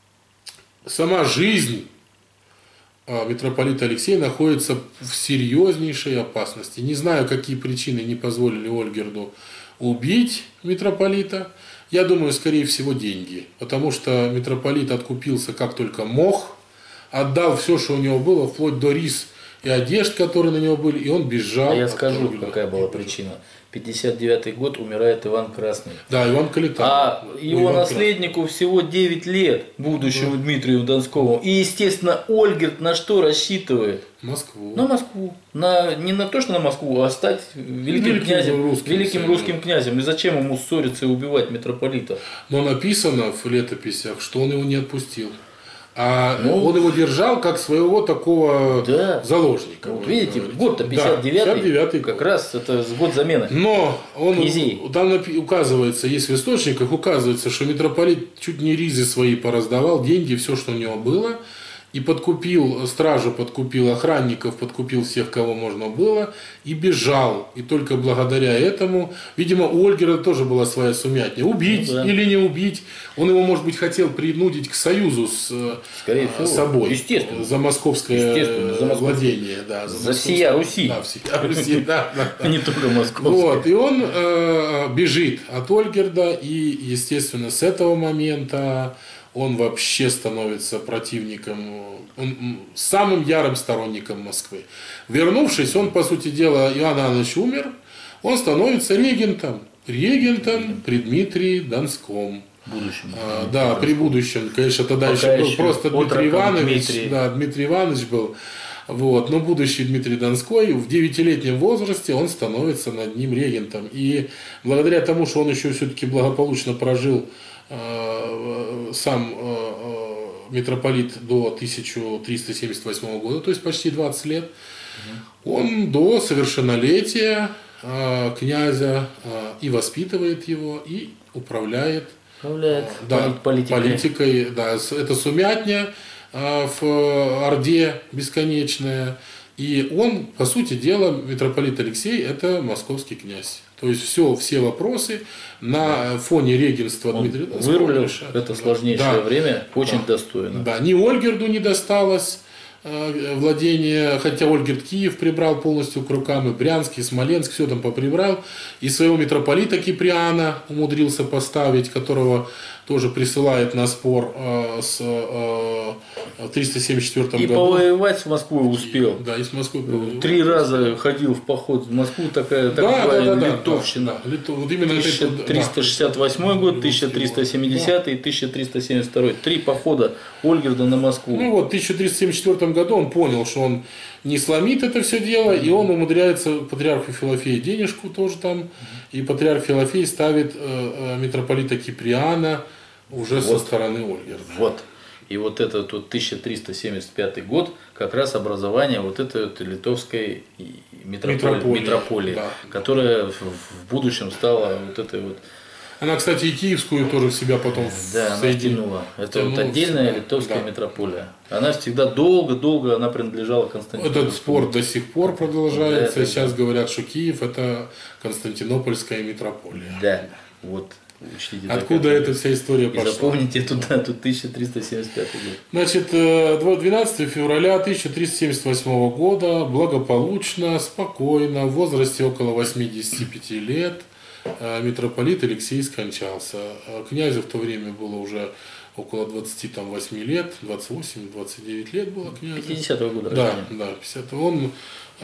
сама жизнь митрополита Алексея находится в серьезнейшей опасности. Не знаю, какие причины не позволили Ольгерду убить митрополита. Я думаю, скорее всего, деньги. Потому что митрополит откупился как только мог, отдал все, что у него было, вплоть до рис и одежд, которые на него были, и он бежал. А я скажу, какая была причина. пятьдесят девятый год, умирает Иван Красный. Да, Иван Калита. А его Иван наследнику Красный. Всего девять лет, будущему да. Дмитрию Донскому. И, естественно, Ольгерд на что рассчитывает? Москву. На Москву. На, не на то, что на Москву, а стать великим, великим князем, русским, великим русским князем. И зачем ему ссориться и убивать митрополита? Но написано в летописях, что он его не отпустил. А ну, он его держал как своего такого да. заложника. Вот видите, год-то пятьдесят девятый, да, как год. Раз это год замены. Но он, князей. Там указывается, есть в источниках, указывается, что митрополит чуть не ризы свои пораздавал, деньги, все, что у него было. И подкупил, стражу подкупил, охранников подкупил всех, кого можно было, и бежал. И только благодаря этому, видимо, у Ольгера тоже была своя сумятня. Убить ну, да. или не убить. Он его, может быть, хотел принудить к союзу с Скорее всего. собой. Естественно. За московское Естественно, за владение. Да, за за всея Руси. Да, всея Руси, да. А не только московская. Вот, и он э, бежит от Ольгерда, и, естественно, с этого момента он вообще становится противником, он, самым ярым сторонником Москвы. Вернувшись, он, по сути дела, Иоанн Иоаннович умер, он становится регентом. Регентом при Дмитрии Донском. Будущем. А, да, при будущем. Конечно, тогда Пока еще был просто Дмитрий Иванович. Дмитрий. Да, Дмитрий Иванович был. Вот. Но будущий Дмитрий Донской в девятилетнем возрасте он становится над ним регентом. И благодаря тому, что он еще все-таки благополучно прожил сам митрополит до тысяча триста семьдесят восьмого года, то есть почти двадцать лет, он до совершеннолетия князя и воспитывает его, и управляет, управляет да, политикой. политикой. Да, это сумятня в Орде бесконечная. И он, по сути дела, митрополит Алексей, это московский князь. То есть все, все вопросы на фоне регенства он Дмитрия Донского вырулил это сложнейшее да. время очень да. достойно. Да, ни Ольгерду не досталось э, владение, хотя Ольгерд Киев прибрал полностью к рукам, и Брянск, и Смоленск, все там поприбрал. И своего митрополита Киприана умудрился поставить, которого тоже присылает на спор э, с э, в триста семьдесят четвёртом и году. И повоевать с Москвой успел. Да, и с Москвой повоевать. Три раза ходил в поход в Москву, такая так да, называемая да, да, литовщина. Да, да. Вот именно тысяча триста шестьдесят восьмой да. год, тысяча триста семидесятый и тысяча триста семьдесят второй. Три похода Ольгерда на Москву. Ну вот, в тысяча триста семьдесят четвёртом году он понял, что он не сломит это все дело, и он умудряется патриарху Филофею денежку тоже там, и патриарх Филофей ставит э, митрополита Киприана уже вот. Со стороны Ольгерда. Вот. И вот этот вот тысяча триста семьдесят пятый год, как раз образование вот этой вот литовской митрополии, митрополии, митрополии да. которая в будущем стала вот этой вот. Она, кстати, и киевскую тоже в себя потом да, соединила. Это втянула вот отдельная литовская да. митрополия. Она всегда долго-долго она принадлежала Константинополю. Этот спор до сих пор продолжается. Да, Сейчас да. говорят, что Киев это Константинопольская митрополия. Да, вот. Учтите, откуда так, эта вся история и пошла. Запомните эту дату, тысяча триста семьдесят пятый год. Значит, двенадцатого февраля тысяча триста семьдесят восьмого года благополучно, спокойно, в возрасте около восьмидесяти пяти лет митрополит Алексей скончался. Князю в то время было уже около двадцати восьми лет, двадцать восемь - двадцать девять лет было князю. пятидесятого года да, да, пятидесятого. Он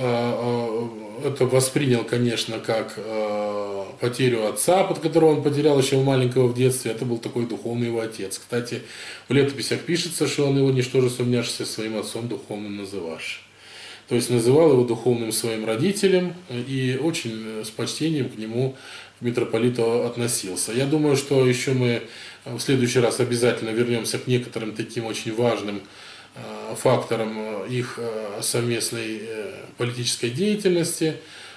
это воспринял, конечно, как потерю отца, под которого он потерял еще маленького в детстве. Это был такой духовный его отец. Кстати, в летописях пишется, что он его ничтоже сумняшься своим отцом духовным называшь. То есть называл его духовным своим родителем и очень с почтением к нему, к митрополиту, относился. Я думаю, что еще мы в следующий раз обязательно вернемся к некоторым таким очень важным факторам их совместной политической деятельности.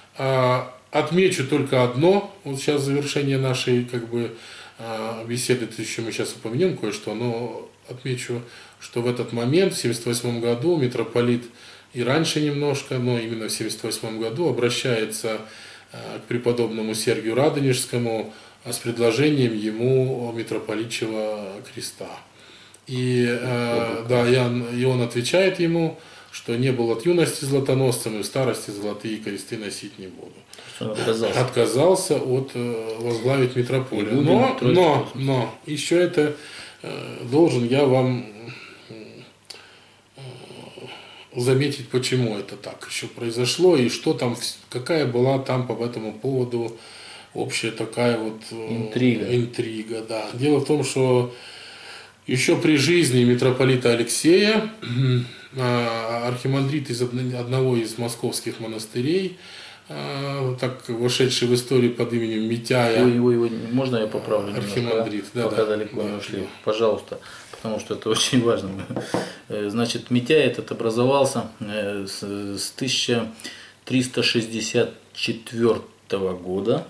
Отмечу только одно, вот сейчас завершение нашей как бы беседы, еще мы сейчас упомянем кое-что, но отмечу что в этот момент, в семьдесят восьмом году, митрополит и раньше немножко, но именно в семьдесят восьмом году обращается к преподобному Сергию Радонежскому с предложением ему митрополичьего креста. И, э, да, и он отвечает ему, что не был от юности златоносцем и в старости золотые кресты носить не буду. Отказался. Отказался от э, возглавить митрополию. Но, но, но, еще это э, должен я вам э, заметить, почему это так еще произошло и что там, какая была там по этому поводу общая такая вот э, интрига. интрига, да. Дело в том, что еще при жизни митрополита Алексея архимандрит из одного из московских монастырей, так вошедший в историю под именем Митяя. Ой, ой, ой, можно я поправлю? Архимандрит, немножко, да, пока да, далеко да, не ушли, да. пожалуйста, потому что это очень важно. Значит, Митяй этот образовался с тысяча триста шестьдесят четвёртого года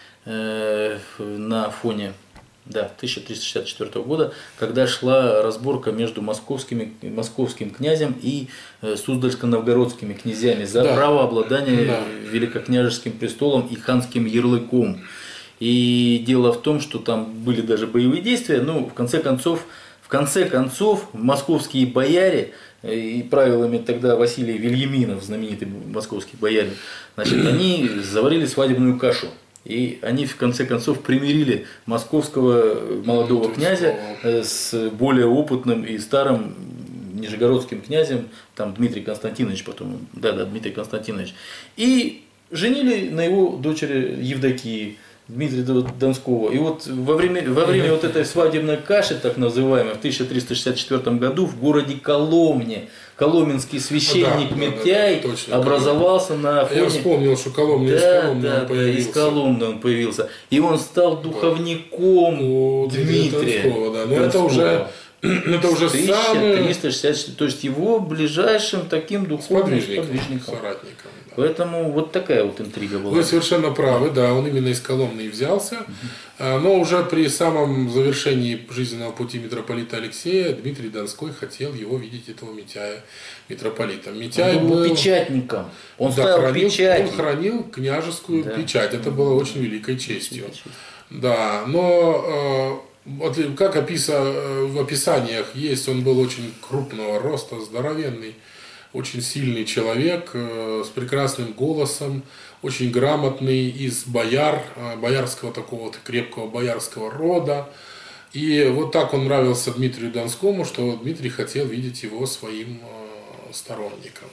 на фоне, да, тысяча триста шестьдесят четвёртого года, когда шла разборка между московскими, московским князем и суздальско-новгородскими князьями за да. право обладания да. великокняжеским престолом и ханским ярлыком. И дело в том, что там были даже боевые действия, но в конце концов, в конце концов московские бояре, и правилами тогда Василий Вильяминов, знаменитый московский боярин, значит, они заварили свадебную кашу. И они в конце концов примирили московского молодого князя с более опытным и старым нижегородским князем, там Дмитрий Константинович потом, да, да, Дмитрий Константинович, и женили на его дочери Евдокии, Дмитрия Донского. И вот во время, во время вот этой свадебной каши, так называемой, в тысяча триста шестьдесят четвёртом году в городе Коломне, коломенский священник да, Митяй да, да, точно, образовался на фоне... Я вспомнил, что Коломна да, из Коломны да, он появился. Да, из Коломны он появился. И он стал духовником у Дмитрия. Донского, да. Но это уже... Это уже тысяча триста шестьдесят четыре, то есть его ближайшим таким духовным сподвижником. Соратником. Да. Поэтому вот такая вот интрига была. Вы совершенно правы, да, он именно из Коломны и взялся. Uh-huh. Но уже при самом завершении жизненного пути митрополита Алексея Дмитрий Донской хотел его видеть, этого Митяя, митрополитом. Митяй он был, был печатником. Он да, ставил хранил, печати. Он хранил княжескую да. печать. Это было очень великой честью. Да, но... Вот как описа, в описаниях есть, он был очень крупного роста, здоровенный, очень сильный человек, с прекрасным голосом, очень грамотный, из бояр, боярского такого вот крепкого боярского рода. И вот так он нравился Дмитрию Донскому, что Дмитрий хотел видеть его своим сторонником.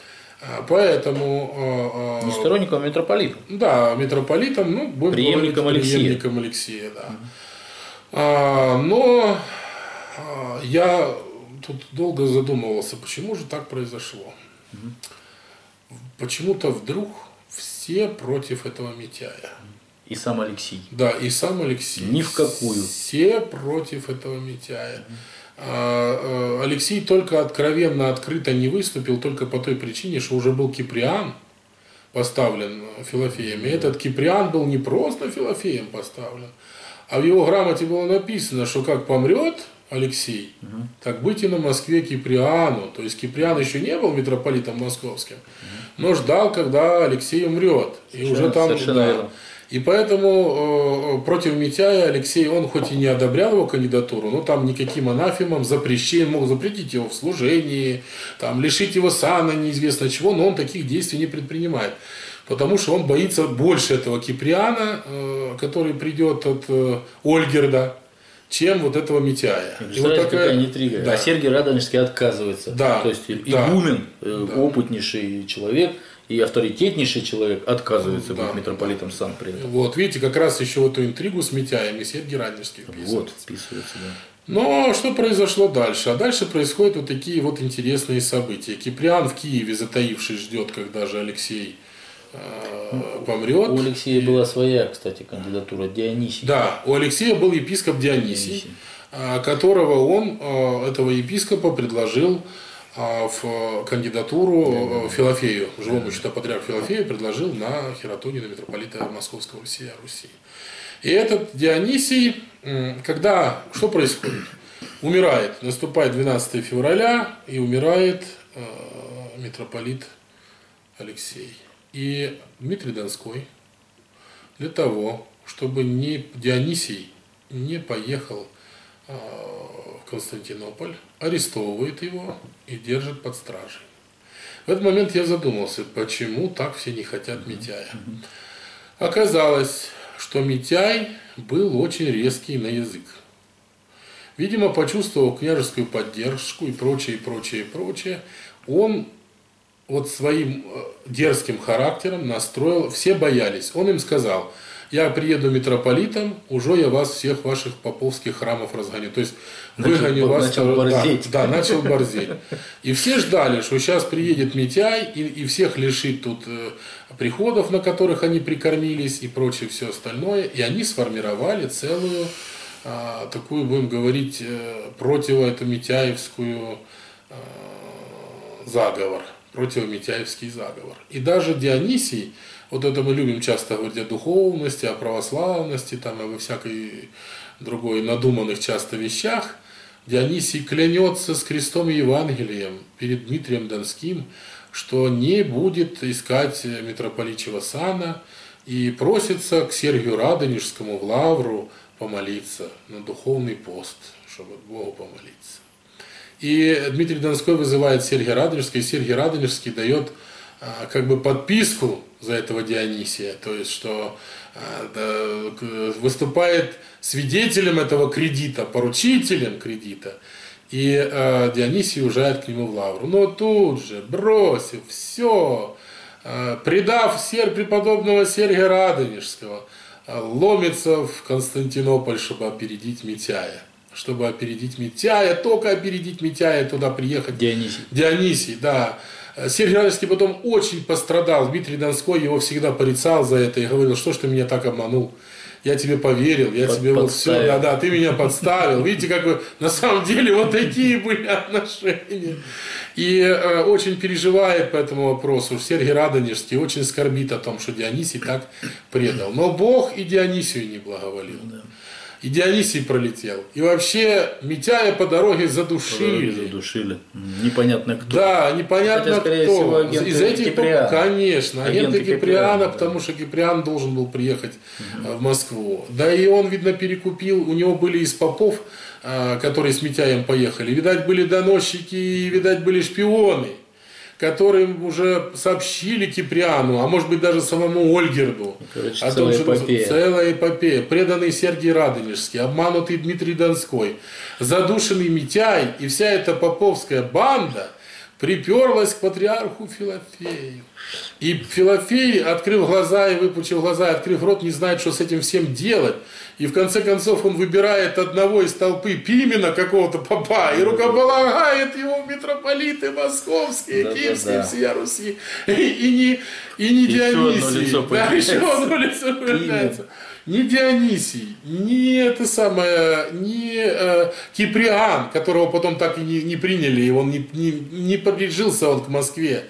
Поэтому... Не сторонником, а митрополитом. Да, митрополитом, ну, будем преемником говорить, Алексея. преемником Алексея, да. А, но а, я тут долго задумывался, почему же так произошло. Угу. Почему-то вдруг все против этого Митяя. И сам Алексей. Да, и сам Алексей. Ни в какую. Все против этого Митяя. Угу. А, а, Алексей только откровенно, открыто не выступил, только по той причине, что уже был Киприан поставлен Филофеем. И этот Киприан был не просто Филофеем поставлен, а в его грамоте было написано, что как помрет Алексей, угу. так быть и на Москве Киприану. То есть Киприан еще не был митрополитом московским, угу. но ждал, когда Алексей умрет. И совершенно, уже там, да. И поэтому э, против Митяя Алексей, он хоть и не одобрял его кандидатуру, но там никаким анафемом запрещен, мог запретить его в служении, там, лишить его сана, неизвестно чего, но он таких действий не предпринимает. Потому что он боится больше этого Киприана, э, который придет от э, Ольгерда, чем вот этого Митяя. И вот такая... какая интрига. Да. А Сергий Радонежский отказывается. Да. То есть да. игумен, э, да. опытнейший человек и авторитетнейший человек отказывается да. быть митрополитом сам при этом. Вот, видите, как раз еще вот эту интригу с Митяем и Сергий Радонежский вписывается. Вот, вписывается, да. Но что произошло дальше? А дальше происходят вот такие вот интересные события. Киприан в Киеве, затаившись, ждет, когда же Алексей помрет. У Алексея была своя, кстати, кандидатура, Дионисий. Да, у Алексея был епископ Дионисий, Дионисий. которого он, этого епископа, предложил в кандидатуру Филофею, живому чудо-патриарху Филофею, предложил на хератонию, на митрополита Московского всея Руси. И этот Дионисий, когда, что происходит? Умирает, наступает двенадцатое февраля, и умирает э, митрополит Алексей. И Дмитрий Донской для того, чтобы не, Дионисий не поехал э, в Константинополь, арестовывает его и держит под стражей. В этот момент я задумался, почему так все не хотят Митяя. Оказалось, что Митяй был очень резкий на язык. Видимо, почувствовал княжескую поддержку и прочее, и прочее, и прочее, он вот своим дерзким характером настроил, все боялись. Он им сказал: я приеду митрополитом, уже я вас всех ваших поповских храмов разгоню. То есть выгоню вас. Начал борзеть. Да, да, начал борзеть. И все ждали, что сейчас приедет Митяй и, и всех лишит тут э, приходов, на которых они прикормились, и прочее все остальное. И они сформировали целую э, такую, будем говорить, э, противо эту митяевскую э, заговор. Противомитяевский заговор. И даже Дионисий, вот это мы любим часто говорить о духовности, о православности, там, о всякой другой надуманных часто вещах, Дионисий клянется с крестом и Евангелием перед Дмитрием Донским, что не будет искать митрополичьего сана, и просится к Сергию Радонежскому в Лавру помолиться на духовный пост, чтобы Богу помолиться. И Дмитрий Донской вызывает Сергия Радонежского, и Сергий Радонежский дает а, как бы подписку за этого Дионисия, то есть что а, да, выступает свидетелем этого кредита, поручителем кредита, и а, Дионисий уезжает к нему в Лавру. Но тут же, бросив все, а, предав сер преподобного Сергия Радонежского, а, ломится в Константинополь, чтобы опередить Митяя. Чтобы опередить Митяя, только опередить Митяя, туда приехать. Дионисий. Дионисий, да. Сергий Радонежский потом очень пострадал. Дмитрий Донской его всегда порицал за это и говорил: что ж ты меня так обманул? Я тебе поверил, я Под, тебе вот подставил. все, да, да, ты меня подставил. Видите, как вы, на самом деле вот такие были отношения. И э, очень переживает по этому вопросу Сергий Радонежский, очень скорбит о том, что Дионисий так предал. Но Бог и Дионисию не благоволил. Да. И Дионисий пролетел. И вообще Митяя по дороге задушили. По дороге задушили. Непонятно кто. Да, непонятно Хотя, скорее кто. Всего, агенты Из этих, Киприана. Конечно, агенты, агенты Киприана, Киприана, да. Потому что Киприан должен был приехать угу. в Москву. Да и он, видно, перекупил. У него были из попов, которые с Митяем поехали. Видать, были доносчики, видать, были шпионы, которым уже сообщили Киприану, а может быть даже самому Ольгерду. Короче, о целая том, что эпопея. Целая эпопея. Преданный Сергий Радонежский, обманутый Дмитрий Донской, задушенный Митяй и вся эта поповская банда приперлась к патриарху Филофею. И Филофей, открыв глаза и выпучив глаза, открыв рот, не знает, что с этим всем делать. И в конце концов он выбирает одного из толпы Пимена, какого-то попа, и рукополагает его в митрополиты московские, да, киевские, да, да. всея Руси. И, и не, и не Дионисий. Да, еще одно лицо появляется. Ни Дионисий, ни это самое, ни э, Киприан, которого потом так и не, не приняли, и он не, не, не приближился он к Москве.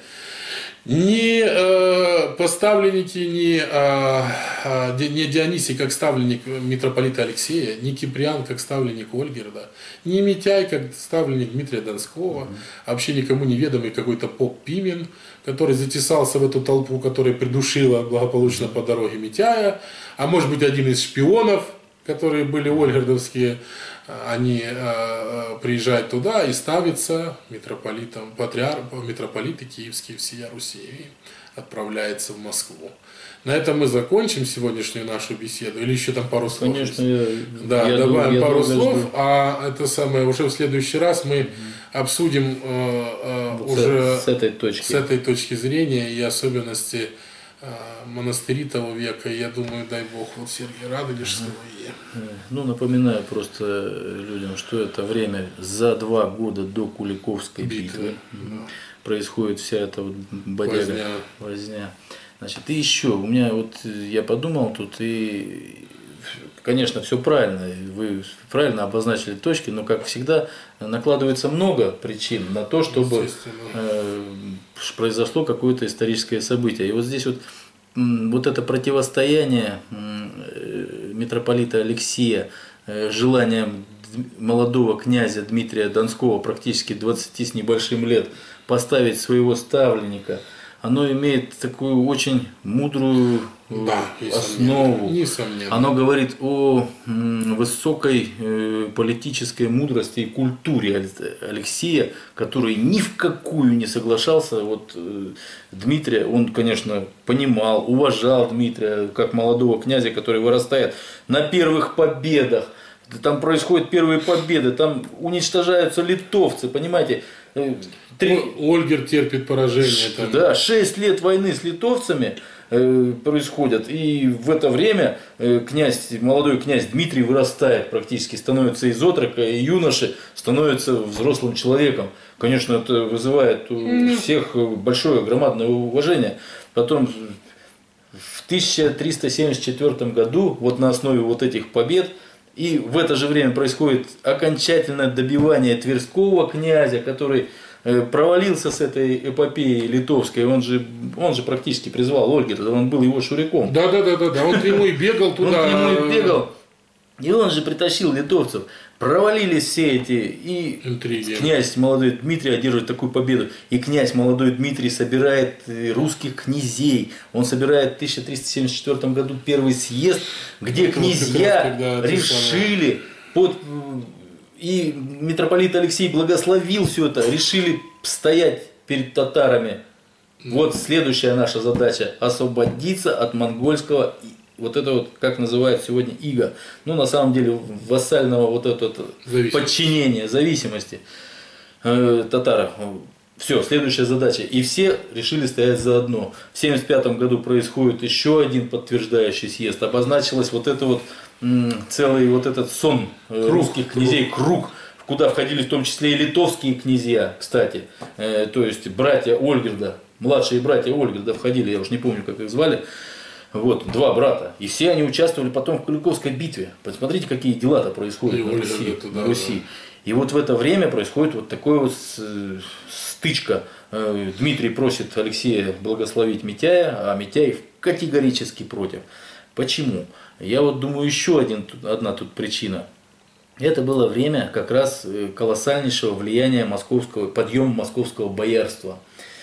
Ни э, поставленники, ни, э, э, ни Дионисий как ставленник митрополита Алексея, ни Киприан как ставленник Ольгерда, ни Митяй как ставленник Дмитрия Донского, mm-hmm. вообще никому неведомый какой-то поп Пимен, который затесался в эту толпу, которая придушила благополучно по дороге Митяя, а может быть один из шпионов, которые были ольгердовские, они э, приезжают туда и ставятся митрополитом, патриархом, митрополиты киевские всея Руси, и отправляется в Москву. На этом мы закончим сегодняшнюю нашу беседу, или еще там пару слов? Конечно, я, да, я добавим я пару слов, жду. а это самое уже в следующий раз мы угу. обсудим э, э, вот уже с, с, этой точки. с этой точки зрения и особенности монастыри того века, я думаю, дай Бог, вот Сергия Радонежского. Ну, напоминаю просто людям, что это время за два года до Куликовской битвы, битвы. Да. Происходит вся эта вот бодяга, возня. возня. Значит, и еще, у меня вот, я подумал тут, и, конечно, все правильно, вы правильно обозначили точки, но, как всегда, накладывается много причин на то, чтобы э, произошло какое-то историческое событие. И вот здесь вот, вот это противостояние митрополита Алексея желанием молодого князя Дмитрия Донского, практически двадцати с небольшим лет, поставить своего ставленника, оно имеет такую очень мудрую Да, основу. несомненно. Оно говорит о высокой политической мудрости и культуре Алексея, который ни в какую не соглашался. Вот Дмитрия, он, конечно, понимал, уважал Дмитрия как молодого князя, который вырастает на первых победах. Там происходят первые победы, там уничтожаются литовцы, понимаете? Три... Ольгер терпит поражение. Там. Да, шесть лет войны с литовцами э, происходят, и в это время э, князь, молодой князь Дмитрий вырастает практически, становится из отрока, и юноши становится взрослым человеком. Конечно, это вызывает у всех большое, громадное уважение. Потом в тысяча триста семьдесят четвёртом году, вот на основе вот этих побед, и в это же время происходит окончательное добивание Тверского князя, который провалился с этой эпопеей литовской. Он же, он же практически призвал Ольгерда, он был его шуриком. Да, да, да, да, да. Он к нему и бегал туда. Он к нему и бегал. И он же притащил литовцев. Провалились все эти, и интриги. Князь молодой Дмитрий одерживает такую победу. И князь молодой Дмитрий собирает русских князей. Он собирает в тысяча триста семьдесят четвёртом году первый съезд, где ну, князья решили под... И митрополит Алексей благословил все это, решили стоять перед татарами. Вот следующая наша задача – освободиться от монгольского, вот это вот, как называют сегодня, ига. Ну, на самом деле, вассального вот этого подчинения, зависимости э, татаров. Все, следующая задача. И все решили стоять заодно. В семьдесят пятом году происходит еще один подтверждающий съезд. Обозначилась вот это вот целый вот этот сон круг, русских князей, круг. круг, куда входили в том числе и литовские князья, кстати, э, то есть братья Ольгерда, младшие братья Ольгерда входили, я уж не помню, как их звали, вот, два брата, и все они участвовали потом в Куликовской битве. Посмотрите, какие дела-то происходят и на Руси, на Руси. И вот в это время происходит вот такой вот стычка. Дмитрий просит Алексея благословить Митяя, а Митяй категорически против. Почему? Я вот думаю, еще один, одна тут причина. Это было время как раз колоссальнейшего влияния московского, подъема московского боярства.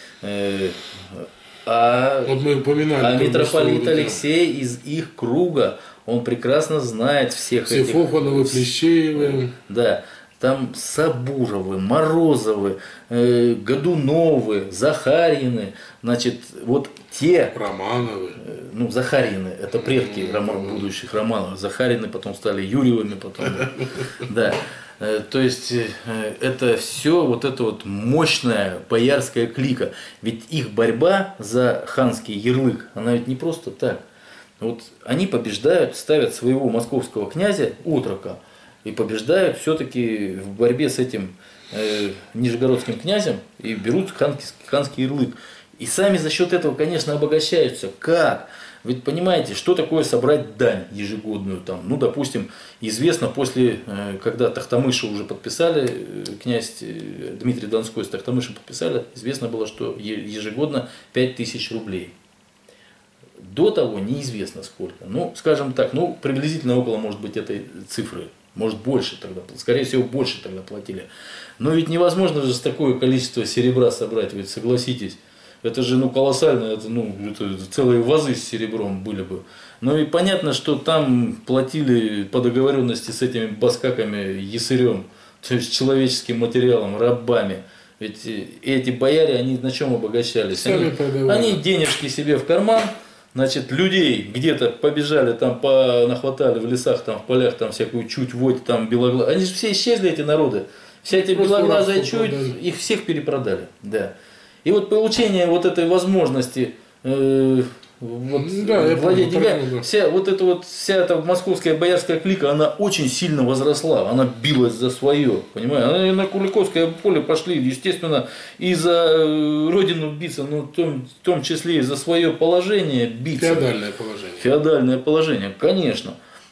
А, вот мы упоминали, а митрополит Алексей из их круга, он прекрасно знает всех Все этих... Фофановы, Плещеевы. Да. Там Сабуровы, Морозовы, э, Годуновы, Захарьины, значит, вот те... Романовы. Э, ну, Захарьины, это предки mm-hmm. роман, будущих Романовых. Захарьины потом стали Юрьевыми, потом, да. Э, то есть, э, это все вот эта вот мощная боярская клика. Ведь их борьба за ханский ярлык, она ведь не просто так. Вот они побеждают, ставят своего московского князя, отрока, и побеждают все-таки в борьбе с этим э, нижегородским князем и берут ханский, ханский ярлык. И сами за счет этого, конечно, обогащаются. Как? Ведь понимаете, что такое собрать дань ежегодную? Там, ну, допустим, известно после, э, когда Тохтамыша уже подписали, э, князь э, Дмитрий Донской с Тохтамышем подписали, известно было, что ежегодно пять тысяч рублей. До того неизвестно сколько. Ну, скажем так, ну, приблизительно около, может быть, этой цифры. Может, больше тогда, скорее всего, больше тогда платили. Но ведь невозможно же такое количество серебра собрать, ведь согласитесь. Это же ну, колоссально, это, ну, это целые вазы с серебром были бы. Ну и понятно, что там платили по договоренности с этими баскаками ясырем, то есть человеческим материалом, рабами. Ведь эти бояре, они на чем обогащались? Они, они денежки себе в карман. Значит, людей где-то побежали, там нахватали в лесах, там в полях, там всякую чуть, водь, там белоглазые. Они же все исчезли, эти народы. Все эти белоглазые чуть, их всех перепродали. Да. И вот получение вот этой возможности э, вот, да, владеть деньгами, вся вот эта вот вся эта московская боярская клика, она очень сильно возросла, она билась за свое, понимаешь? Они на Куликовское поле пошли, естественно, и за родину биться, но в том, в том числе и за свое положение биться. Феодальное положение. Феодальное положение, конечно.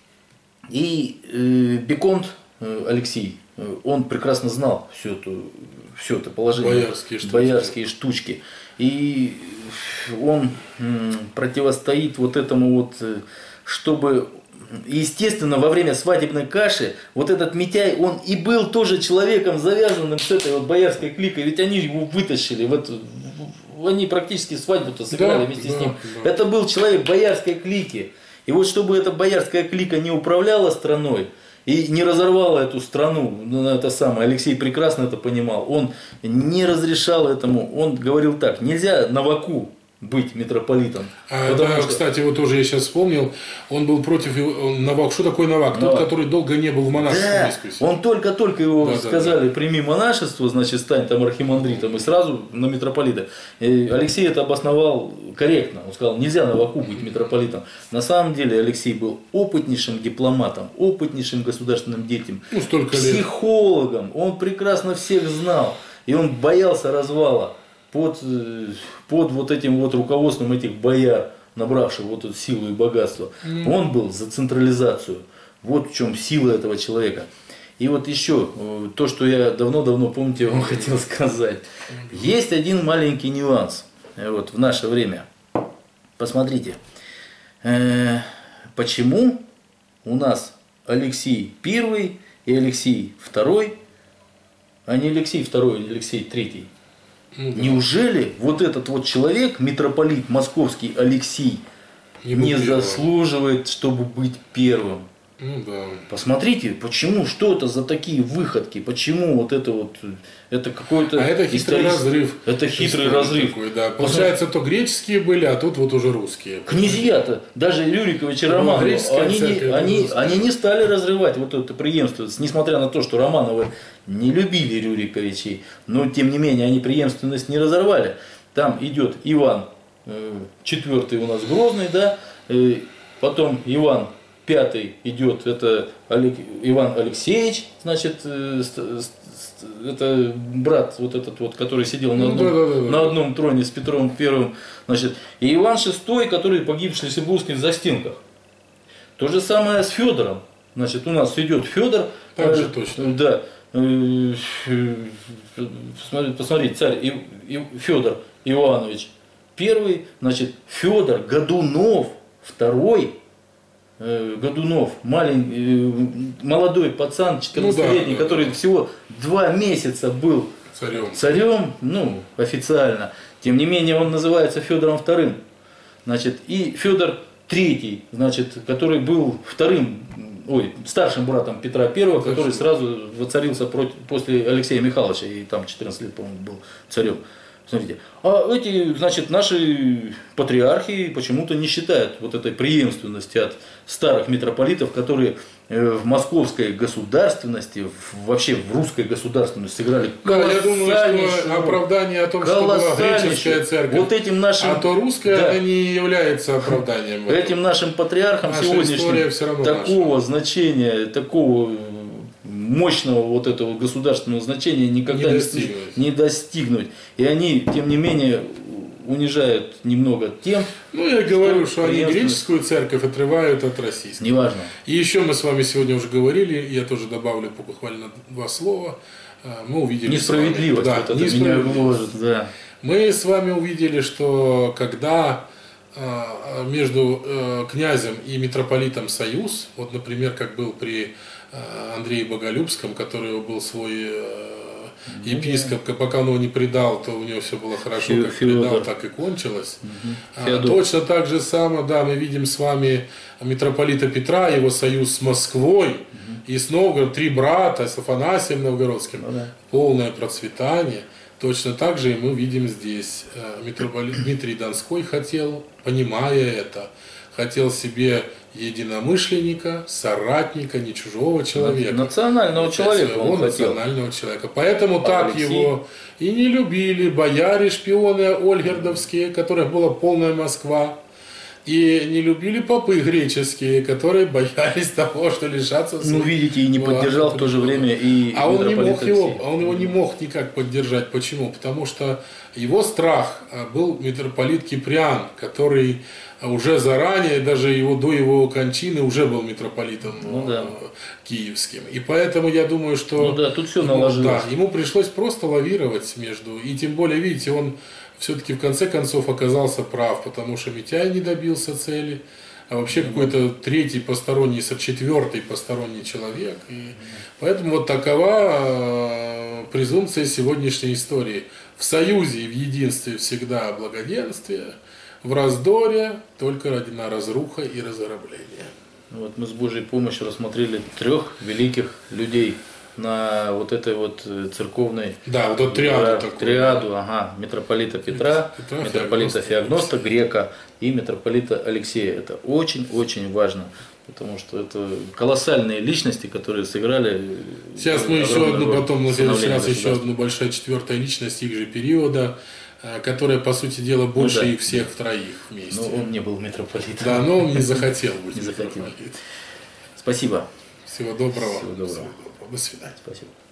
И э, Беконт э, Алексей, э, он прекрасно знал всю эту, все это положение, боярские штучки. боярские штучки. И он м, противостоит вот этому вот чтобы, естественно, во время свадебной каши вот этот Митяй, он и был тоже человеком, завязанным с этой вот боярской кликой, ведь они его вытащили, вот, они практически свадьбу-то сыграли да, вместе да, с ним. Да. Это был человек боярской клики. И вот чтобы эта боярская клика не управляла страной и не разорвала эту страну, ну, это самое, Алексей прекрасно это понимал, он не разрешал этому, он говорил так: нельзя Новаку быть митрополитом. А, да, что... Кстати, вот тоже я сейчас вспомнил, он был против Новак. Что такое Новак? Новак. Тот, который долго не был в монашестве. Да, он только-только его да, сказали, да, да. прими монашество, значит, стань там архимандритом, и сразу на митрополита. И Алексей это обосновал корректно. Он сказал, нельзя Новаку быть митрополитом. На самом деле Алексей был опытнейшим дипломатом, опытнейшим государственным деятелем, ну, психологом. Лет. Он прекрасно всех знал, и он боялся развала. Под, под вот этим вот руководством этих бояр, набравших вот эту силу и богатство, mm. он был за централизацию. Вот в чем сила этого человека. И вот еще то, что я давно-давно, помните, я вам хотел сказать. Есть один маленький нюанс вот, в наше время. Посмотрите, э, почему у нас Алексей Первый и Алексей Второй, а не Алексей Второй или Алексей Третий. Ну, да. Неужели вот этот вот человек, митрополит московский Алексей, не первым. Заслуживает, чтобы быть первым? Ну, да. Посмотрите, почему, что это за такие выходки, почему вот это вот, это какой-то... А это хитрый исторический... разрыв. Это хитрый разрыв. Такой, да. Получается, то греческие были, а тут вот уже русские. Князья-то, даже Рюрикович и Романов, они, не, они, они не стали разрывать вот это преемственность, несмотря на то, что Романовы не любили Рюриковичей, но тем не менее они преемственность не разорвали. Там идет Иван четвертый у нас Грозный, да, потом Иван Пятый идет, это Иван Алексеевич, значит, это брат вот этот вот, который сидел на одном, ну, да, да, да, на одном троне с Петром Первым, значит, и Иван Шестой, который погиб в Шлиссельбургских застенках. То же самое с Федором, значит, у нас идет Федор, так же точно, да, посмотрите, посмотрите, царь и, и Федор Иванович Первый, значит, Федор Годунов Второй. Годунов, маленький, молодой пацан, четырнадцатилетний, ну, да, который да. всего два месяца был царем. царем, ну, официально. Тем не менее, он называется Федором Вторым. Значит, и Федор Третий, значит, который был вторым, ой, старшим братом Петра Первого, Точно. который сразу воцарился против, после Алексея Михайловича, и там четырнадцать лет, по-моему, был царем. Смотрите, а эти, значит, наши патриархи почему-то не считают вот этой преемственности от старых митрополитов, которые в московской государственности, вообще в русской государственности сыграли колоссальнейшую Да, я думаю, что оправдание о том, что была греческая церковь, вот этим нашим, а то русская, да, она не является оправданием. Этим нашим патриархам Наша сегодняшним такого наша. значения, такого мощного вот этого государственного значения никогда не достигнуть. не достигнуть. И они, тем не менее, унижают немного тем. Ну, я говорю, что они греческую церковь отрывают от российской. Неважно. И еще мы с вами сегодня уже говорили, я тоже добавлю буквально два слова. Мы увидели несправедливость. Да, вот это меня гложет, да. Мы с вами увидели, что когда между князем и митрополитом союз, вот, например, как был при Андрее Боголюбском, который был свой епископ, пока он его не предал, то у него все было хорошо, как Феодор. предал, так и кончилось. Угу. Точно так же самое, да, мы видим с вами митрополита Петра, его союз с Москвой, угу. и с Новгородом, три брата, с Афанасием Новгородским, ну, да. полное процветание. Точно так же и мы видим здесь. Митрополит Дмитрий Донской хотел, понимая это, хотел себе единомышленника, соратника, не чужого человека. Национального человека он хотел. Национального человека. Поэтому а так Алексей? его и не любили бояре, шпионы ольгердовские, которых была полная Москва. И не любили попы греческие, которые боялись того, что лишатся... Ну, видите, и не поддержал в то же время и а он не мог его, а он его не мог никак поддержать. Почему? Потому что его страх был митрополит Киприан, который уже заранее, даже его, до его кончины, уже был митрополитом ну, да. киевским. И поэтому я думаю, что... Ну да, тут все ему, наложилось. Да, ему пришлось просто лавировать между... И тем более, видите, он... все-таки в конце концов оказался прав, потому что Митяй не добился цели, а вообще какой-то третий посторонний, четвертый посторонний человек. И поэтому вот такова презумпция сегодняшней истории. В союзе и в единстве всегда благоденствие, в раздоре только родина разруха и разграбление. Вот мы с Божьей помощью рассмотрели трех великих людей на вот этой вот церковной, да, вот эту триаду, такую, триаду, да. Ага, митрополита Петра, Петра митрополита Феогноста, Грека и митрополита Алексея. Это очень-очень важно, потому что это колоссальные личности, которые сыграли. Сейчас мы еще одну, потом на следующий раз еще одну большая четвертая личность их же периода, которая, по сути дела, больше ну, да. их всех троих вместе. Но он не был митрополитом. Да, но он не захотел быть не захотел. Спасибо. Всего доброго. Всего доброго. Всего доброго. До свидания. Спасибо.